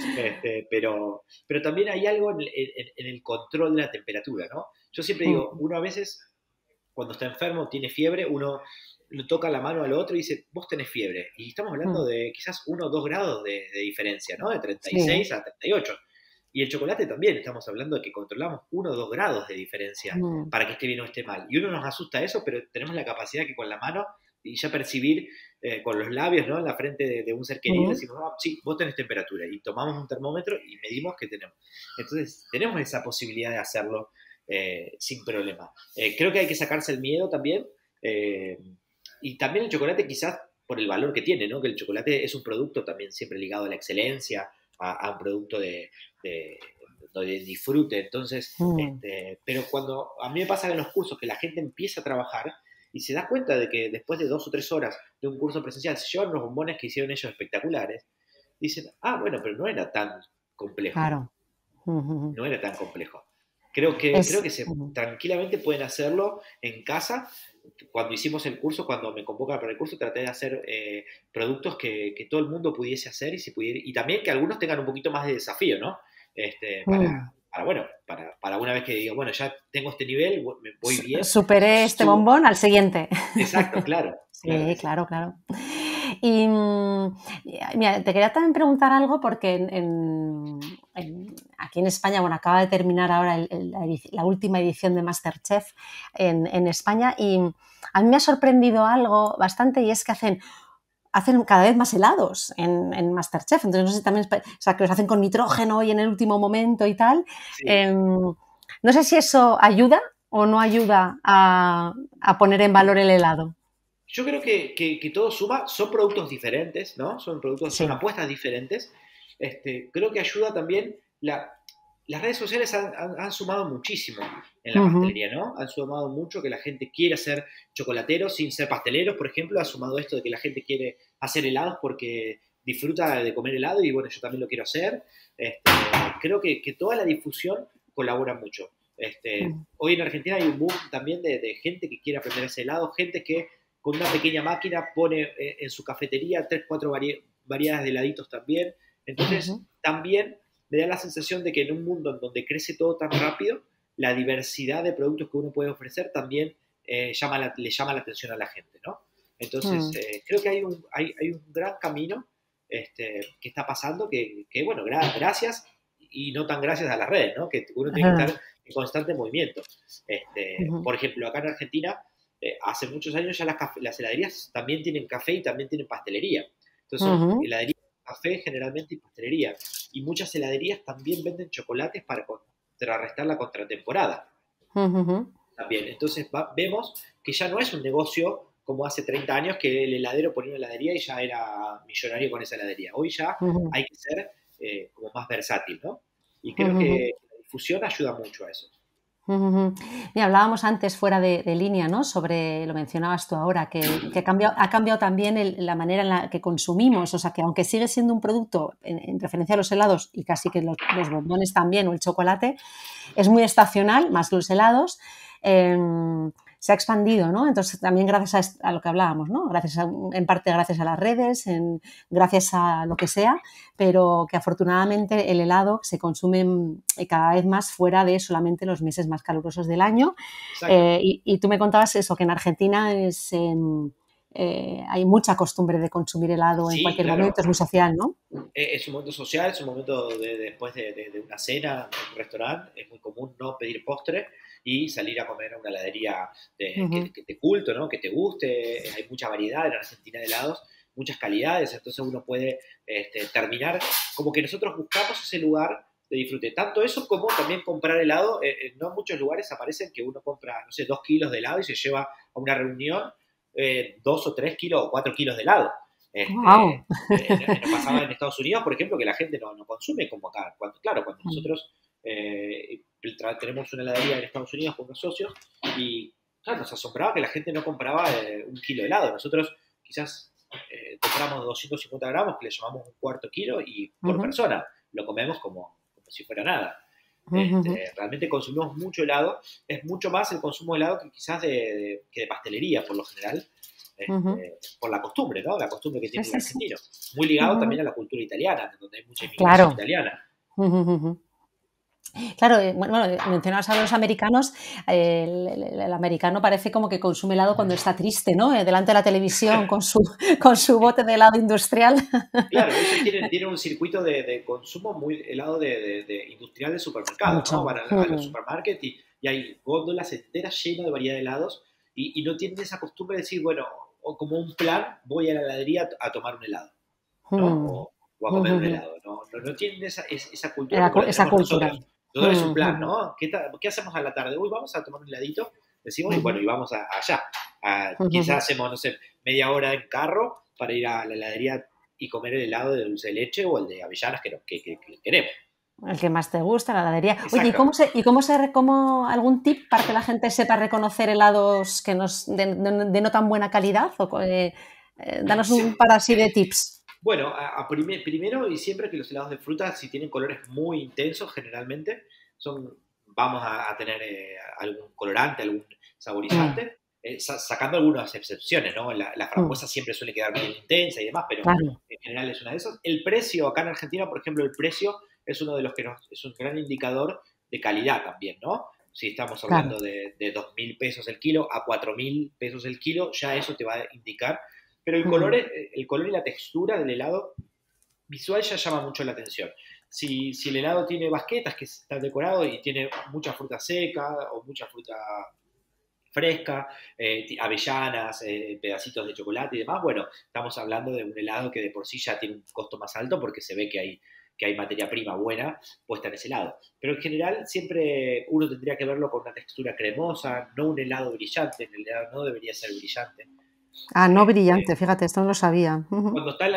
Pero también hay algo en el control de la temperatura, ¿no? Yo siempre digo, Mm, uno a veces, cuando está enfermo, tiene fiebre, uno le toca la mano al otro y dice, vos tenés fiebre. Y estamos hablando mm, de quizás 1 o 2 grados de diferencia, ¿no? De sí. 36 a 38. Y el chocolate también, estamos hablando de que controlamos 1 o 2 grados de diferencia Mm, para que esté bien o esté mal. Y uno nos asusta eso, pero tenemos la capacidad que con la mano y ya percibir con los labios, ¿no? En la frente de un ser querido, ujú, decimos, ah, sí, vos tenés temperatura. Y tomamos un termómetro y medimos que tenemos. Entonces, tenemos esa posibilidad de hacerlo sin problema. Creo que hay que sacarse el miedo también. eh, y también el chocolate quizás por el valor que tiene, ¿no? Que el chocolate es un producto también siempre ligado a la excelencia, a un producto de, de disfrute. Entonces, mm. pero cuando a mí me pasa en los cursos que la gente empieza a trabajar y se da cuenta de que después de 2 o 3 horas de un curso presencial se llevan unos bombones que hicieron ellos espectaculares, dicen, ah, bueno, pero no era tan complejo, Claro. Ujú. no era tan complejo. Creo Es, que ujú. tranquilamente pueden hacerlo en casa. Cuando hicimos el curso, cuando me convocan para el curso, traté de hacer productos que todo el mundo pudiese hacer y, si pudiera, y también que algunos tengan un poquito más de desafío, ¿no? Mm. Bueno, para una vez que diga, bueno, ya tengo este nivel, me voy bien, Superé este subo. bombón al siguiente. Exacto, claro, claro que Sí, sí. claro, claro. Y mira, te quería también preguntar algo porque aquí en España, bueno, acaba de terminar ahora la última edición de MasterChef en España y a mí me ha sorprendido algo bastante y es que hacen cada vez más helados en MasterChef. Entonces, no sé si también, o sea, que los hacen con nitrógeno y en el último momento y tal. Sí. No sé si eso ayuda o no ayuda a poner en valor el helado. Yo creo que todo suma, son productos diferentes, ¿no? Son productos, son Sí. apuestas diferentes. Creo que ayuda también, las redes sociales han sumado muchísimo en la Ujú, pastelería, ¿no? Han sumado mucho que la gente quiera ser chocolateros sin ser pasteleros, por ejemplo, ha sumado esto de que la gente quiere hacer helados porque disfruta de comer helado y bueno, yo también lo quiero hacer. Este, Creo que toda la difusión colabora mucho. Hoy en Argentina hay un boom también de gente que quiere aprender a hacer helado, gente que con una pequeña máquina pone en su cafetería 3, 4 variedades de heladitos también. Entonces, ujú, también me da la sensación de que en un mundo en donde crece todo tan rápido, la diversidad de productos que uno puede ofrecer también le llama la atención a la gente, ¿no? Entonces, mm, creo que hay un gran camino que está pasando bueno, gracias y no tan gracias a las redes, ¿no? Que uno tiene que estar ajá, en constante movimiento. ujú, Por ejemplo, acá en Argentina, hace muchos años ya las heladerías también tienen café y también tienen pastelería. Entonces son ujú, heladerías de café generalmente y pastelería. Y muchas heladerías también venden chocolates para contrarrestar la contratemporada ujú, también. Entonces vemos que ya no es un negocio como hace 30 años que el heladero ponía una heladería y ya era millonario con esa heladería. Hoy ya ujú, hay que ser como más versátil, ¿no? Y creo ujú, que la difusión ayuda mucho a eso. ujú. Mira, hablábamos antes fuera de línea, ¿no? Sobre, lo mencionabas tú ahora, que ha cambiado también la manera en la que consumimos. O sea, que aunque sigue siendo un producto en referencia a los helados y casi que los bombones también o el chocolate, es muy estacional, más los helados, se ha expandido, ¿no? Entonces, también gracias a lo que hablábamos, ¿no? En parte gracias a las redes, gracias a lo que sea, pero que afortunadamente el helado se consume cada vez más fuera de solamente los meses más calurosos del año. Exacto. Y tú me contabas eso, que en Argentina hay mucha costumbre de consumir helado en Sí, cualquier claro. momento, es muy social, ¿no? Es un momento social, es un momento después de una cena en un restaurante. Es muy común no pedir postre y salir a comer a una heladería Ujú, que te culte, ¿no? Que te guste. Hay mucha variedad en Argentina de helados, muchas calidades, entonces uno puede terminar como que nosotros buscamos ese lugar de disfrute. Tanto eso como también comprar helado. No en muchos lugares aparecen que uno compra, no sé, 2 kilos de helado y se lleva a una reunión 2 o 3 kilos o 4 kilos de helado. Wow. Nos pasaba en Estados Unidos, por ejemplo, que la gente no consume como acá. Cuando nosotros tenemos una heladería en Estados Unidos con unos socios y claro, nos asombraba que la gente no compraba 1 kilo de helado. Nosotros quizás compramos 250 gramos, que le llamamos un cuarto kilo, y por persona lo comemos como si fuera nada. Realmente consumimos mucho helado, es mucho más el consumo de helado que quizás que de pastelería por lo general, por la costumbre, ¿no? La costumbre que tiene el argentino. Muy ligado también a la cultura italiana, donde hay mucha inmigración italiana. Claro, bueno, mencionabas a los americanos, el americano parece como que consume helado cuando está triste, ¿no? Delante de la televisión con su bote de helado industrial. Claro, ellos tienen un circuito de consumo muy helado de industrial de supermercado, ¿no? Van a los supermarkets y hay góndolas enteras llenas de variedad de helados y no tienen esa costumbre de decir, bueno, o como un plan, voy a la heladería a tomar un helado, ¿no? O a comer un helado, no tienen esa cultura como la tenemos nosotros. Todo es un plan, ¿no? ¿Qué hacemos a la tarde? Uy, vamos a tomar un heladito, decimos, y bueno, y vamos allá. Quizás hacemos, no sé, media hora en carro para ir a la heladería y comer el helado de dulce de leche o el de avellanas que queremos. El que más te gusta, la heladería. Oye, ¿y cómo algún tip para que la gente sepa reconocer helados que de no tan buena calidad? Danos un par así de tips. Bueno, primero y siempre que los helados de fruta, si tienen colores muy intensos, generalmente, vamos a tener algún colorante, algún saborizante, sacando algunas excepciones, ¿no? La frambuesa siempre suele quedar bien intensa y demás, pero en general es una de esas. El precio, acá en Argentina, por ejemplo, el precio es uno de los que es un gran indicador de calidad también, ¿no? Si estamos hablando de 2.000 pesos el kilo a 4.000 pesos el kilo, ya eso te va a indicar. Pero el color y la textura del helado visual ya llama mucho la atención. Si el helado tiene basquetas que están decorados y tiene mucha fruta seca o mucha fruta fresca, avellanas, pedacitos de chocolate y demás, bueno, estamos hablando de un helado que de por sí ya tiene un costo más alto porque se ve que hay materia prima buena puesta en ese helado. Pero en general siempre uno tendría que verlo con una textura cremosa, no un helado brillante. El helado no debería ser brillante. No brillante, fíjate, esto no lo sabía. Cuando está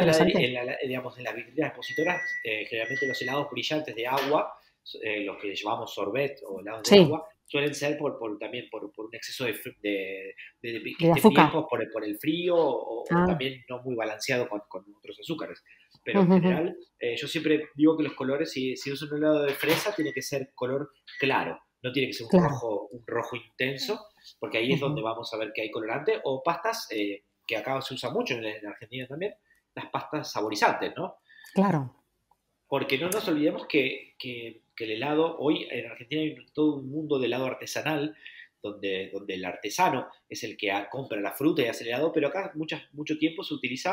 en las vitrinas expositoras, generalmente los helados brillantes de agua, los que llamamos sorbet o helados de agua, suelen ser también por un exceso de azúcar, por el frío o también no muy balanceado con otros azúcares. Pero en general, yo siempre digo que los colores, si es un helado de fresa, tiene que ser color claro, no tiene que ser un rojo intenso, porque ahí es donde vamos a ver que hay colorante, o pastas, que acá se usa mucho en Argentina también, las pastas saborizantes, ¿no? Claro. Porque no nos olvidemos que el helado, hoy en Argentina hay todo un mundo de helado artesanal, donde el artesano es el que compra la fruta y hace el helado, pero acá mucho tiempo se utiliza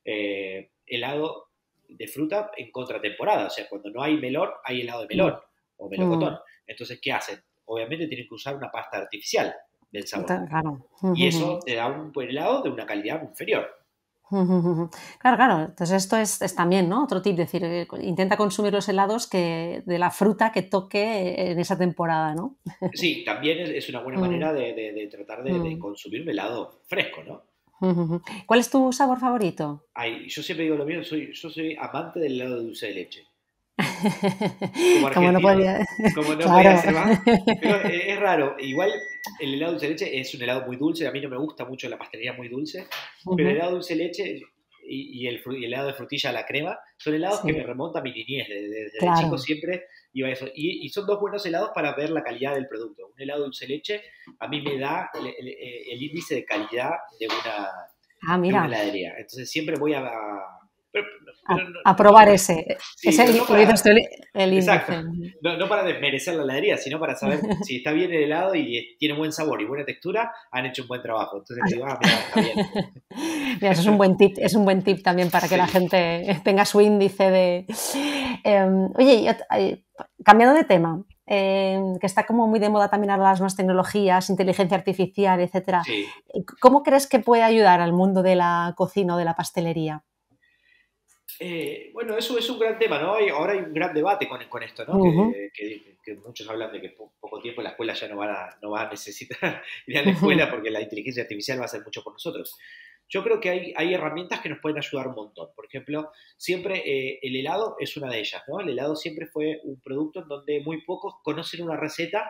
helado de fruta en contratemporada, o sea, cuando no hay melón, hay helado de melón o melocotón. Entonces, ¿qué hacen? Obviamente tienen que usar una pasta artificial del sabor. Claro. Y eso te da un helado de una calidad inferior. Claro. Entonces esto es también, ¿no? Otro tip, decir, intenta consumir los helados de la fruta que toque en esa temporada, ¿no? Sí, también es una buena manera de tratar de consumir un helado fresco, ¿no? ¿Cuál es tu sabor favorito? Yo siempre digo lo mismo, yo soy amante del helado de dulce de leche. Como no podía... podía ser más. Pero es raro. Igual el helado dulce de leche es un helado muy dulce. A mí no me gusta mucho la pastelería muy dulce. Pero el helado dulce de leche y el helado de frutilla a la crema son helados que me remontan a mi niñez. Desde chico siempre iba a eso. Y son dos buenos helados para ver la calidad del producto. Un helado dulce de leche a mí me da el índice de calidad de una heladería. Entonces siempre voy a probar ese. Sí, ese el índice. Exacto. No para desmerecer la heladería, sino para saber si está bien el helado y tiene buen sabor y buena textura, han hecho un buen trabajo. Entonces te digo, mira, está bien. Mira, eso es un buen tip también para que la gente tenga su índice de... Oye, cambiando de tema, que está como muy de moda también ahora las nuevas tecnologías, inteligencia artificial, etcétera. ¿Cómo crees que puede ayudar al mundo de la cocina o de la pastelería? Bueno, eso es un gran tema, ¿no? Ahora hay un gran debate con esto, ¿no? Ujú. Que muchos hablan de que poco tiempo en la escuela ya no va a necesitar ir a la escuela porque la inteligencia artificial va a hacer mucho por nosotros. Yo creo que hay herramientas que nos pueden ayudar un montón. Por ejemplo, siempre el helado es una de ellas, ¿no? El helado siempre fue un producto en donde muy pocos conocen una receta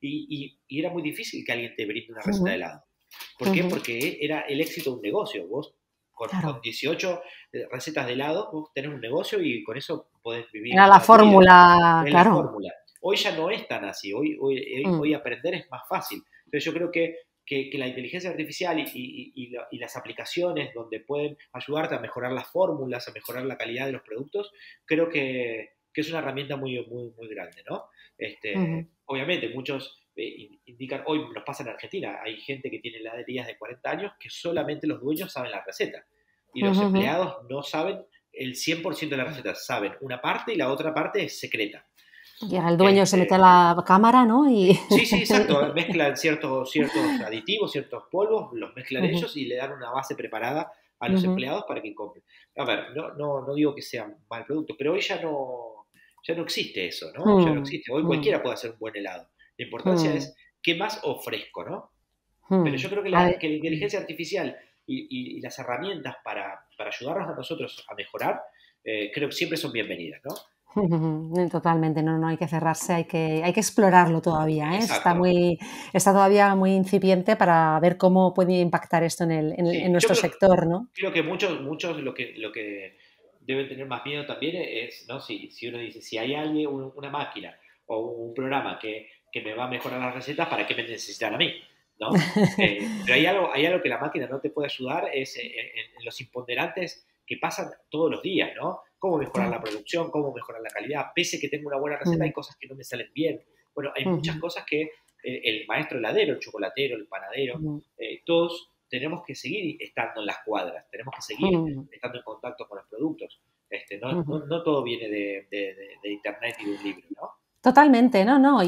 y era muy difícil que alguien te brinde una receta de Ujú. helado. ¿Por qué? Ujú. Porque era el éxito de un negocio. Vos con Claro. 18 recetas de helado, vos tenés un negocio y con eso podés vivir Era la toda tu vida. fórmula, Es la claro. fórmula. Hoy ya no es tan así, hoy Mm. aprender es más fácil. Entonces yo creo que la inteligencia artificial y las aplicaciones donde pueden ayudarte a mejorar las fórmulas, a mejorar la calidad de los productos, creo que es una herramienta muy grande, ¿no? Ujú. Obviamente muchos indican, hoy nos pasa en Argentina, hay gente que tiene heladerías de 40 años que solamente los dueños saben la receta y los Ujú. Ujú. empleados no saben el 100% de la receta, saben una parte y la otra parte es secreta. Y ahora el dueño se mete a Este, la cámara, ¿no? Y sí, sí, exacto, mezclan ciertos aditivos, ciertos polvos, los mezclan Ujú. ellos y le dan una base preparada a los Ujú. empleados para que compren. A ver, no digo que sea mal producto, pero hoy ya no existe eso, ¿no? Ya no Mm. existe. Hoy Mm. cualquiera puede hacer un buen helado. La importancia Mm. es qué más ofrezco, ¿no? Pero Mm. yo creo que A la, ver. que la inteligencia artificial y las herramientas para ayudarnos a nosotros a mejorar, creo que siempre son bienvenidas, ¿no? Totalmente, no, no hay que cerrarse, hay que explorarlo todavía, ¿eh? Exacto. Está todavía muy incipiente para ver cómo puede impactar esto en Sí, yo nuestro sector, ¿no? creo que muchos lo que deben tener más miedo también es, ¿no? Si uno dice, si hay alguien, una máquina o un programa que me va a mejorar las recetas, ¿para qué me necesitan a mí? ¿No? Pero hay algo que la máquina no te puede ayudar, es en los imponderantes que pasan todos los días, ¿no? Cómo mejorar la Claro. producción, cómo mejorar la calidad. Pese que tengo una buena receta, hay Mm. cosas que no me salen bien. Bueno, hay muchas Ujú. cosas que el maestro heladero, el chocolatero, el panadero, Mm. todos tenemos que seguir estando en las cuadras, tenemos que seguir Mm. estando en contacto con los productos. No, Ujú. no, no todo viene de internet y de un libro, ¿no? Totalmente, no, no,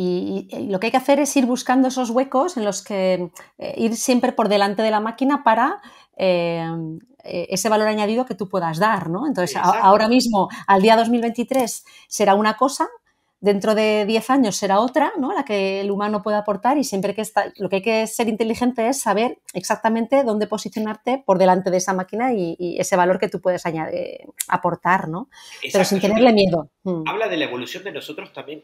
y lo que hay que hacer es ir buscando esos huecos en los que ir siempre por delante de la máquina para ese valor añadido que tú puedas dar, ¿no? Entonces, ahora Exacto, mismo, al día 2023, será una cosa, dentro de 10 años será otra, ¿no? La que el humano puede aportar y siempre lo que hay que ser inteligente es saber exactamente dónde posicionarte por delante de esa máquina y ese valor que tú puedes aportar, ¿no? Pero exacto. sin Yo creo tenerle que miedo. habla de la evolución de nosotros también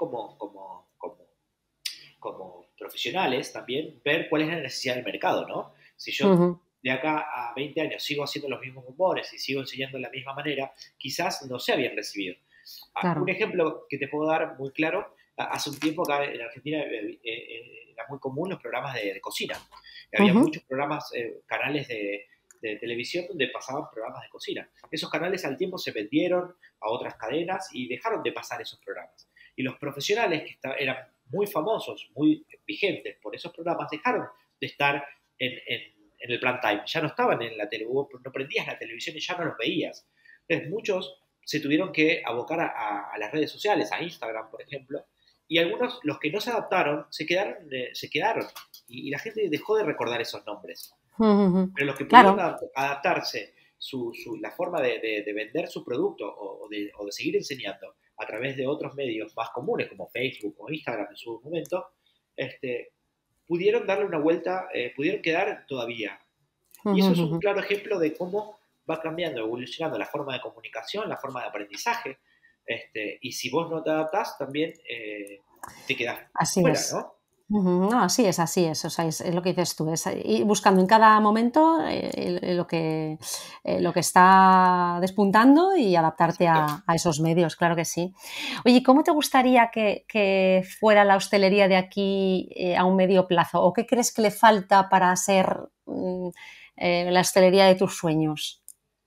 como profesionales, también ver cuál es la necesidad del mercado, ¿no? Si yo Ujú. de acá a 20 años sigo haciendo los mismos humores y sigo enseñando de la misma manera, quizás no sea bien recibido. Un Claro. ejemplo que te puedo dar muy claro, hace un tiempo acá en Argentina era muy común los programas de cocina. Había Ujú. muchos programas, canales de televisión donde pasaban programas de cocina. Esos canales al tiempo se vendieron a otras cadenas y dejaron de pasar esos programas. Y los profesionales que eran muy famosos, muy vigentes por esos programas, dejaron de estar en el prime time. Ya no estaban en la tele, no prendías la televisión y ya no los veías. Entonces muchos se tuvieron que abocar a las redes sociales, a Instagram, por ejemplo, y algunos, los que no se adaptaron, se quedaron y la gente dejó de recordar esos nombres. Ujú. Pero los que pudieron Claro. adaptarse, la forma de vender su producto o de seguir enseñando a través de otros medios más comunes como Facebook o Instagram en su momento, este, pudieron darle una vuelta, pudieron quedar todavía. Y Ujú. eso es un Ujú. claro ejemplo de cómo va cambiando, evolucionando la forma de comunicación, la forma de aprendizaje. Y si vos no te adaptás, también te quedás Así fuera, es. ¿no? Ujú. No, así es, o sea, es lo que dices tú, es ir buscando en cada momento, lo que está despuntando y adaptarte Exacto. a esos medios, claro que sí. Oye, ¿cómo te gustaría que fuera la hostelería de aquí, a un medio plazo? ¿O qué crees que le falta para ser, la hostelería de tus sueños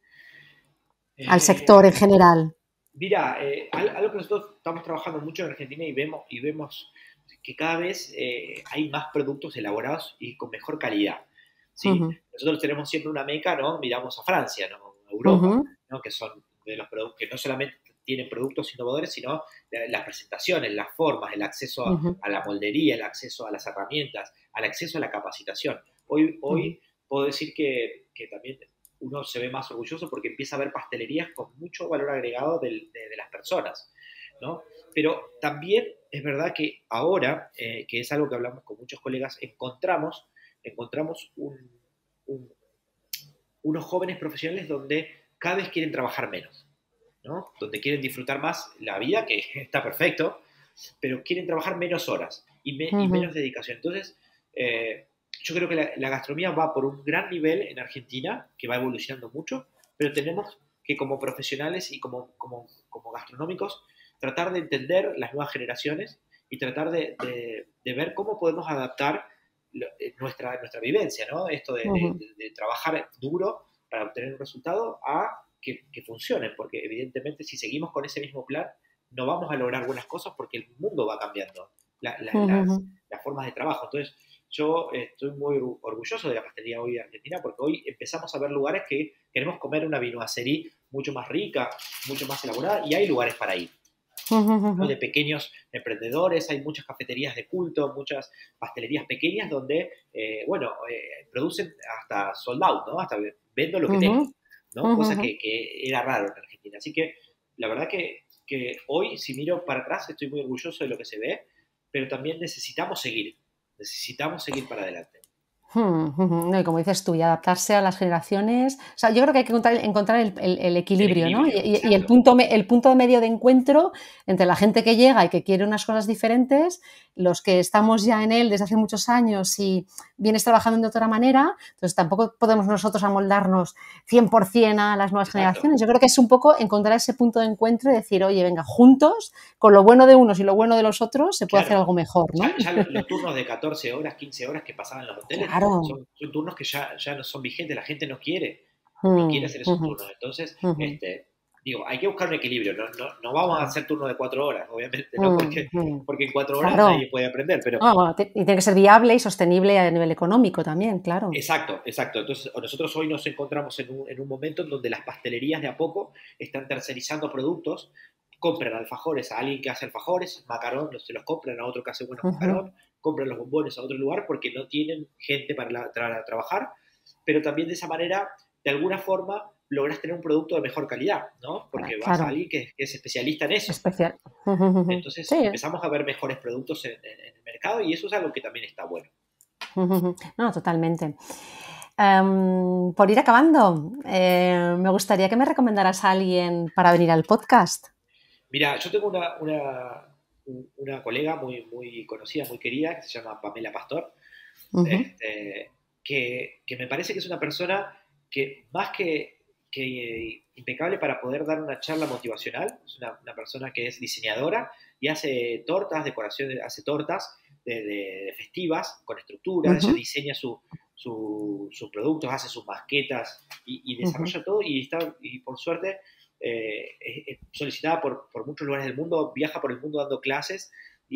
al sector en Eh, general? Mira, algo que nosotros estamos trabajando mucho en Argentina y vemos que cada vez hay más productos elaborados y con mejor calidad. ¿Sí? Ujú. Nosotros tenemos siempre una meca, ¿no? Miramos a Francia, ¿no? A Europa, Ujú. ¿no? Que son de los productos que no solamente tienen productos innovadores, sino las presentaciones, las formas, el acceso a, Ujú. a la moldería, el acceso a las herramientas, al acceso a la capacitación. Hoy, Ujú. hoy puedo decir que también uno se ve más orgulloso porque empieza a ver pastelerías con mucho valor agregado de las personas, ¿no? Pero también es verdad que ahora, que es algo que hablamos con muchos colegas, encontramos un, unos jóvenes profesionales donde cada vez quieren trabajar menos, ¿no? Donde quieren disfrutar más la vida, que está perfecto, pero quieren trabajar menos horas y menos dedicación. Entonces, yo creo que la gastronomía va por un gran nivel en Argentina, que va evolucionando mucho, pero tenemos que como profesionales y como gastronómicos tratar de entender las nuevas generaciones y tratar de ver cómo podemos adaptar nuestra vivencia, ¿no? Esto de trabajar duro para obtener un resultado a que funcione, porque evidentemente si seguimos con ese mismo plan no vamos a lograr buenas cosas porque el mundo va cambiando, las formas de trabajo. Entonces, yo estoy muy orgulloso de la pastelería hoy de Argentina porque hoy empezamos a ver lugares que queremos comer una vinoiserie mucho más rica, mucho más elaborada y hay lugares para ir. De pequeños emprendedores, hay muchas cafeterías de culto, muchas pastelerías pequeñas donde, producen hasta sold out, ¿no? Hasta vendo lo que tengo, ¿no? Cosa que era raro en Argentina. Así que la verdad que hoy, si miro para atrás, estoy muy orgulloso de lo que se ve, pero también necesitamos seguir para adelante. No, y como dices tú, y adaptarse a las generaciones. O sea, yo creo que hay que encontrar el equilibrio, ¿no? Y el punto de medio de encuentro entre la gente que llega y que quiere unas cosas diferentes, los que estamos ya en él desde hace muchos años y vienes trabajando de otra manera, entonces tampoco podemos nosotros amoldarnos 100% a las nuevas generaciones. Yo creo que es un poco encontrar ese punto de encuentro y decir, oye, venga, juntos, con lo bueno de unos y lo bueno de los otros, se puede hacer algo mejor, ¿no? Ya los turnos de 14 horas, 15 horas que pasaban en los hoteles, son turnos que ya no son vigentes, la gente no quiere hacer esos turnos. Entonces, hay que buscar un equilibrio, no vamos a hacer turnos de 4 horas, obviamente, ¿no? Porque en 4 horas nadie puede aprender. Pero... y tiene que ser viable y sostenible a nivel económico también, claro. Exacto. Entonces, nosotros hoy nos encontramos en un momento en donde las pastelerías de a poco están tercerizando productos, compran alfajores a alguien que hace alfajores, macarón, se los compran a otro que hace buenos macarón, compran los bombones a otro lugar porque no tienen gente para trabajar, pero también de esa manera, de alguna forma, logras tener un producto de mejor calidad, ¿no? Porque vas a alguien que es especialista en eso. Entonces empezamos a ver mejores productos en el mercado y eso es algo que también está bueno. No, totalmente. Por ir acabando, me gustaría que me recomendaras a alguien para venir al podcast. Mira, yo tengo una colega muy, muy conocida, muy querida, que se llama Pamela Pastor, que me parece que es una persona que más que impecable para poder dar una charla motivacional, es una persona que es diseñadora y hace tortas, decoraciones, hace tortas de festivas con estructuras, ella diseña sus productos, hace sus maquetas y desarrolla todo y por suerte es solicitada por muchos lugares del mundo, viaja por el mundo dando clases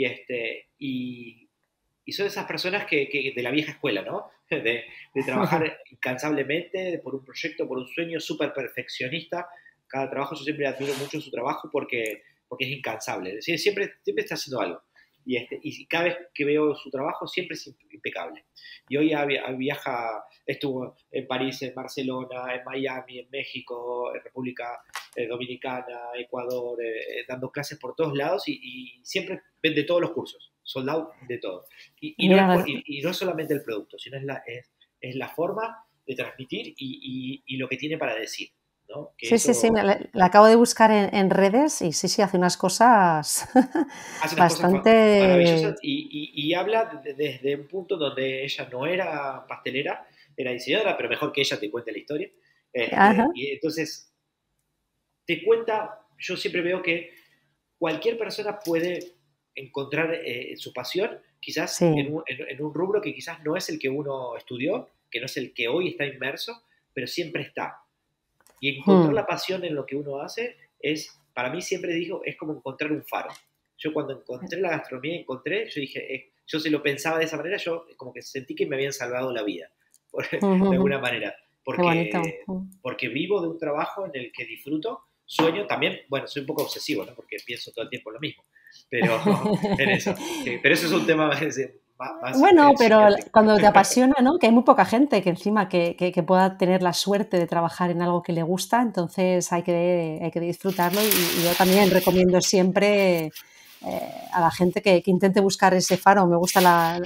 y son esas personas que de la vieja escuela, ¿no? De trabajar incansablemente por un proyecto, por un sueño súper perfeccionista. Cada trabajo, yo siempre admiro mucho su trabajo porque es incansable. Es decir, siempre está haciendo algo. Y cada vez que veo su trabajo, siempre es impecable. Y hoy estuvo en París, en Barcelona, en Miami, en México, en República Dominicana, Ecuador, dando clases por todos lados y siempre vende todos los cursos, sold out de todo. Y no es solamente el producto, sino es la forma de transmitir y lo que tiene para decir. ¿No? Sí, la acabo de buscar en redes y sí, hace unas cosas bastante maravillosas y habla desde un punto donde ella no era pastelera, era diseñadora, pero mejor que ella te cuente la historia. Y entonces te cuenta, yo siempre veo que cualquier persona puede encontrar su pasión, quizás en un rubro que quizás no es el que uno estudió, que no es el que hoy está inmerso, pero siempre está. Y encontrar la pasión en lo que uno hace para mí siempre digo, es como encontrar un faro. Yo cuando encontré la gastronomía, yo dije, yo se lo pensaba de esa manera, yo como que sentí que me habían salvado la vida, de alguna manera. Porque vivo de un trabajo en el que disfruto, sueño también, bueno, soy un poco obsesivo, ¿no? Porque pienso todo el tiempo lo mismo, pero en eso. Pero eso es un tema Bueno, pero exigente. cuando te apasiona, ¿no? Que hay muy poca gente que encima que pueda tener la suerte de trabajar en algo que le gusta, entonces hay que disfrutarlo y yo también recomiendo siempre a la gente que intente buscar ese faro. Me gusta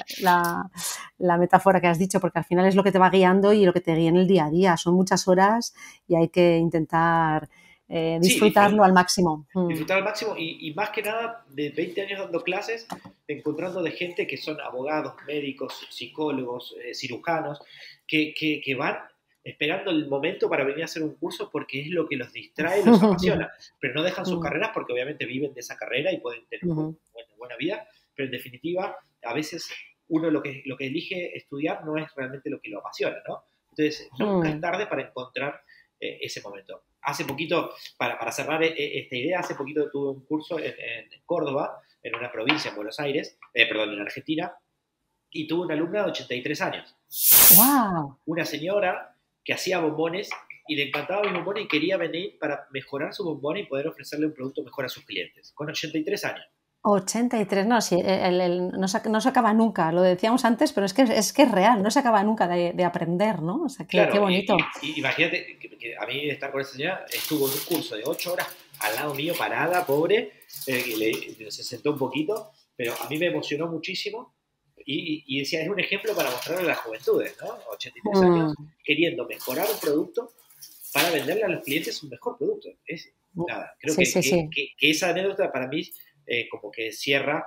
la metáfora que has dicho, porque al final es lo que te va guiando y lo que te guía en el día a día. Son muchas horas y hay que intentar Sí, disfrutarlo al máximo. disfrutar al máximo y más que nada de 20 años dando clases, encontrando de gente que son abogados, médicos, psicólogos, cirujanos, que van esperando el momento para venir a hacer un curso porque es lo que los distrae, los apasiona, pero no dejan sus carreras porque obviamente viven de esa carrera y pueden tener una buena vida, pero en definitiva a veces uno lo que elige estudiar no es realmente lo que lo apasiona, ¿no? Entonces nunca es tarde para encontrar ese momento. Hace poquito, para cerrar esta idea, hace poquito tuve un curso en Córdoba, en una provincia, en Buenos Aires, en Argentina, y tuve una alumna de 83 años. ¡Wow! Una señora que hacía bombones y le encantaba mi bombón y quería venir para mejorar su bombón y poder ofrecerle un producto mejor a sus clientes, con 83 años. 83, no, sí, no se acaba nunca, lo decíamos antes, pero es que es real, no se acaba nunca de aprender, ¿no? O sea, claro, qué bonito. Y imagínate que a mí estar con esa señora, estuvo en un curso de 8 horas al lado mío, parada, pobre, se sentó un poquito, pero a mí me emocionó muchísimo y decía, es un ejemplo para mostrarle a las juventudes, ¿no? 83 años queriendo mejorar un producto para venderle a los clientes un mejor producto. Nada, creo que esa anécdota para mí como que cierra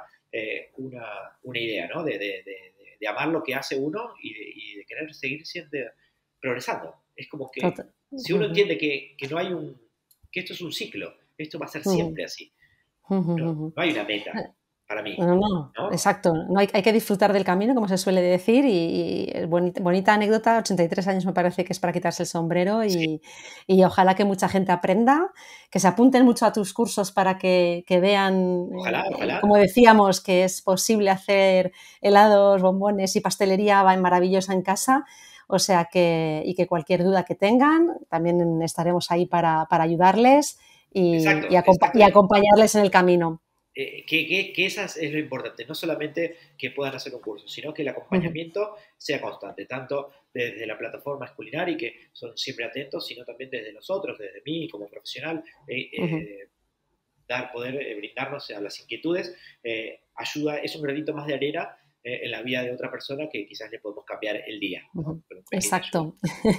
una idea, ¿no? De amar lo que hace uno y de querer seguir siendo progresando. Es como que si uno entiende que no hay que esto es un ciclo, esto va a ser siempre así. No hay una meta para mí. No, exacto. No hay que disfrutar del camino, como se suele decir, y bonita anécdota, 83 años me parece que es para quitarse el sombrero y ojalá que mucha gente aprenda, que se apunten mucho a tus cursos para que vean, ojalá. Como decíamos, que es posible hacer helados, bombones y pastelería maravillosa en casa. O sea que cualquier duda que tengan, también estaremos ahí para ayudarles y acompañarles en el camino. Que esa es lo importante, no solamente que puedan hacer un curso, sino que el acompañamiento sea constante, tanto desde la plataforma Culinari, que son siempre atentos, sino también desde nosotros, desde mí como profesional, poder brindarnos a las inquietudes, ayuda, es un granito más de arena en la vida de otra persona que quizás le podemos cambiar el día, ¿no? Exacto.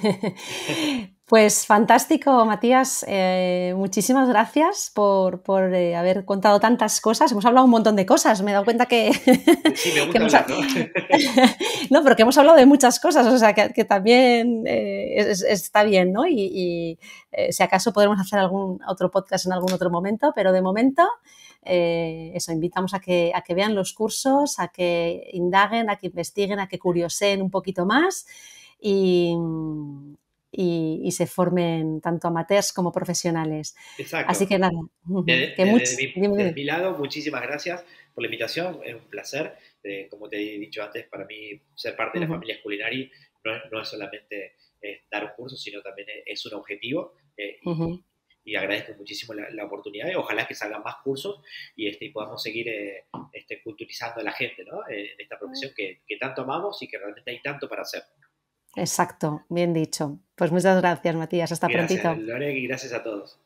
Pues fantástico, Matías. Muchísimas gracias por haber contado tantas cosas. Hemos hablado un montón de cosas. Me he dado cuenta que... Sí, me gusta hablar, ¿no? No, pero que hemos hablado de muchas cosas. O sea, que también está bien, ¿no? Y si acaso podremos hacer algún otro podcast en algún otro momento, pero de momento... eso, invitamos a que vean los cursos, a que indaguen, a que investiguen, a que curioseen un poquito más y se formen tanto amateurs como profesionales. Exacto. Así que nada. Desde mi lado, muchísimas gracias por la invitación, es un placer. Como te he dicho antes, para mí ser parte de la familia Culinari no es solamente dar un curso, sino también es un objetivo y agradezco muchísimo la oportunidad y ojalá que salgan más cursos y podamos seguir culturizando a la gente, ¿no? En esta profesión que tanto amamos y que realmente hay tanto para hacer. Exacto, bien dicho. Pues muchas gracias, Matías. Hasta prontito. Gracias, Lore, y gracias a todos.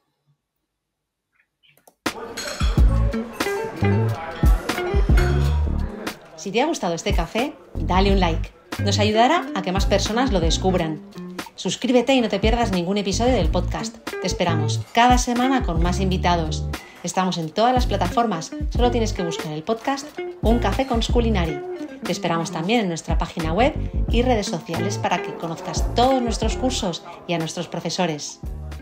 Si te ha gustado este café, dale un like. Nos ayudará a que más personas lo descubran. Suscríbete y no te pierdas ningún episodio del podcast. Te esperamos cada semana con más invitados. Estamos en todas las plataformas. Solo tienes que buscar el podcast Un Café con Culinari. Te esperamos también en nuestra página web y redes sociales para que conozcas todos nuestros cursos y a nuestros profesores.